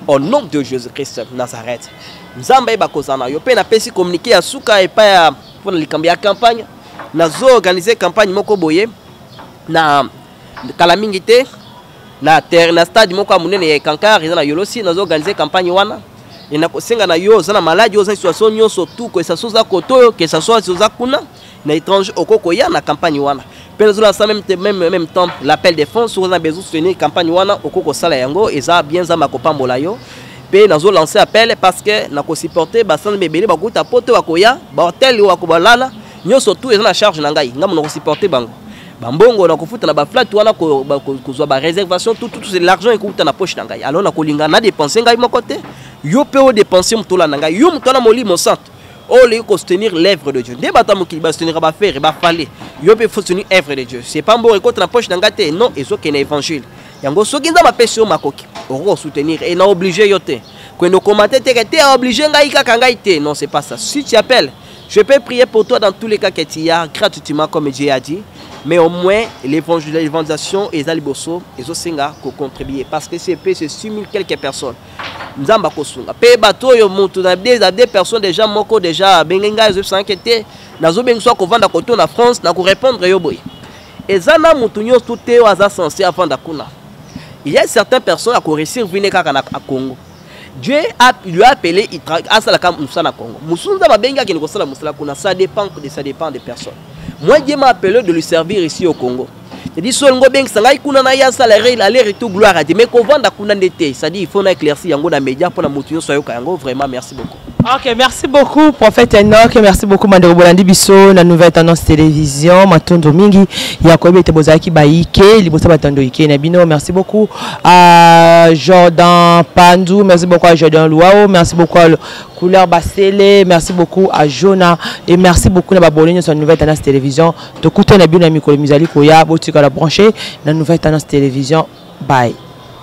au nom de Jésus-Christ Nazareth. Nzamba bakozana yo pe na pesi communiquer à suka et pas pour la campagne. Nazo organiser campagne moko boye na kalamingité na terre na stade moko munene ya Kankar na Yolosi nazo organiser campagne wana et na kosenga na yo zana maladie aux situation nyonso tout que ça soit koto que ça soit za kuna na étranger okoko ya na campagne wana pe nazo lancer même temps l'appel des fonds sur na besoin soutenir campagne wana okoko sala yango eza bien za makopambola yo pe nazo lancer appel parce que na ko supporter basana bebele bakuta poto bakoya ba hotel wa kobalala nyonso tout eza na charge na ngai ngamu na ko supporter bango bambongo na kofuta na ba flat wana ko zo ba réservation tout c'est l'argent ekuta na poche na ngai alors na kolinga na dépenser ngai mon côté yo pe o dépenser mtola na ngai yo mtola molimo sant o le ko soutenir l'œuvre de Dieu debata mo ki ba soutenir ba faire ba fallait yo pe faut soutenir l'œuvre de Dieu c'est pas mbongo ekuta na poche na ngai te non ezo ke na évangile yango soki nza mapesi yo makoki oko soutenir et na obligé yo te ko no commenter te obligé ngai kaka ngai te non c'est pas ça si tu appelles je peux prier pour toi dans tous les cas que tu y as gratuitement comme Dieu a dit. Mais au moins, l'évangélisation et les liboso, et les senga ko contribuer parce que c'est 6 000 quelques personnes. Nous avons kosunga. Pe bateau yo montu na des personnes déjà moko déjà bengenga zo s'inquiéter. Nazo bengso ko vanda koto na France na ko répondre yo boy. Et zana montu nyo tout est waza censé avant d'akuna. Il y a certaines personnes à ko réussir venir kaka na Congo. Dieu lui a appelé à la Moussa Congo. Moussa Mabenga qui ne connaît pas Moussa, ça dépend des personnes. Moi, Dieu m'a appelé de lui servir ici au Congo. Il dit Solongo Beng, ça n'a pas de salaire, il a l'air et tout gloire à Dieu. Mais qu'on vend à Kounandete, ça dit il faut éclaircir Yango dans les médias pour la motivation sur Yokango. Vraiment, merci beaucoup. Ok, merci beaucoup, prophète Enoch. Merci beaucoup, Mandero Bolandi Bisso, la nouvelle tendance télévision. Matondo Mingi, Yakobe Tebozaki Baïke, Libosa Batando Ike Nabino. Merci beaucoup à Jordan Pandou, merci beaucoup à Jordan Louao, merci beaucoup à Couleur Bassele, merci beaucoup à Jonah et merci beaucoup à Babolini sur la nouvelle tendance télévision. De Kouton Nabino Mikolo Mizali Koya, Botika la branché, la nouvelle tendance télévision. Bye.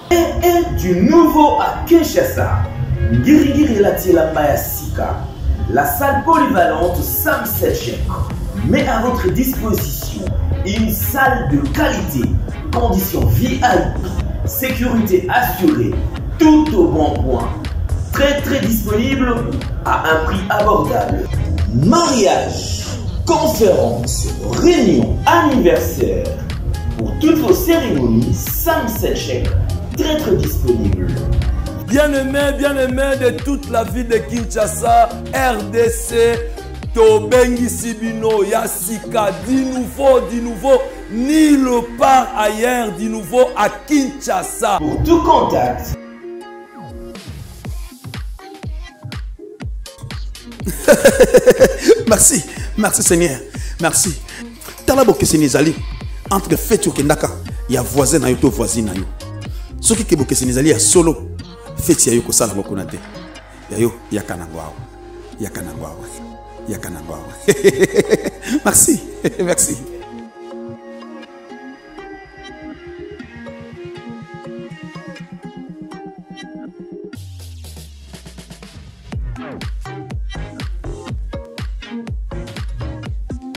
Et du nouveau à Kinshasa. Ngirigiri la Maya Sika, la salle polyvalente Sam Setchek met à votre disposition une salle de qualité, conditions VIP, sécurité assurée, tout au bon point, très disponible à un prix abordable. Mariage, conférence, réunion, anniversaire, pour toutes vos cérémonies, Sam Setchek, très disponible. Bien-aimé de toute la ville de Kinshasa, RDC, Tobengi Sibino, Yassika, du nouveau, nulle part ailleurs, du nouveau à Kinshasa. Pour tout contact. Merci Seigneur, merci. Talabo que Sénézali, entre fait au Kendaka, il y a voisin na yo, voisin na yo. Ce qui est Sénézali, il y a solo. Feti ya yuko sala moko na te. Ya yo yakanangwao. Yakanangwao. Merci. Merci.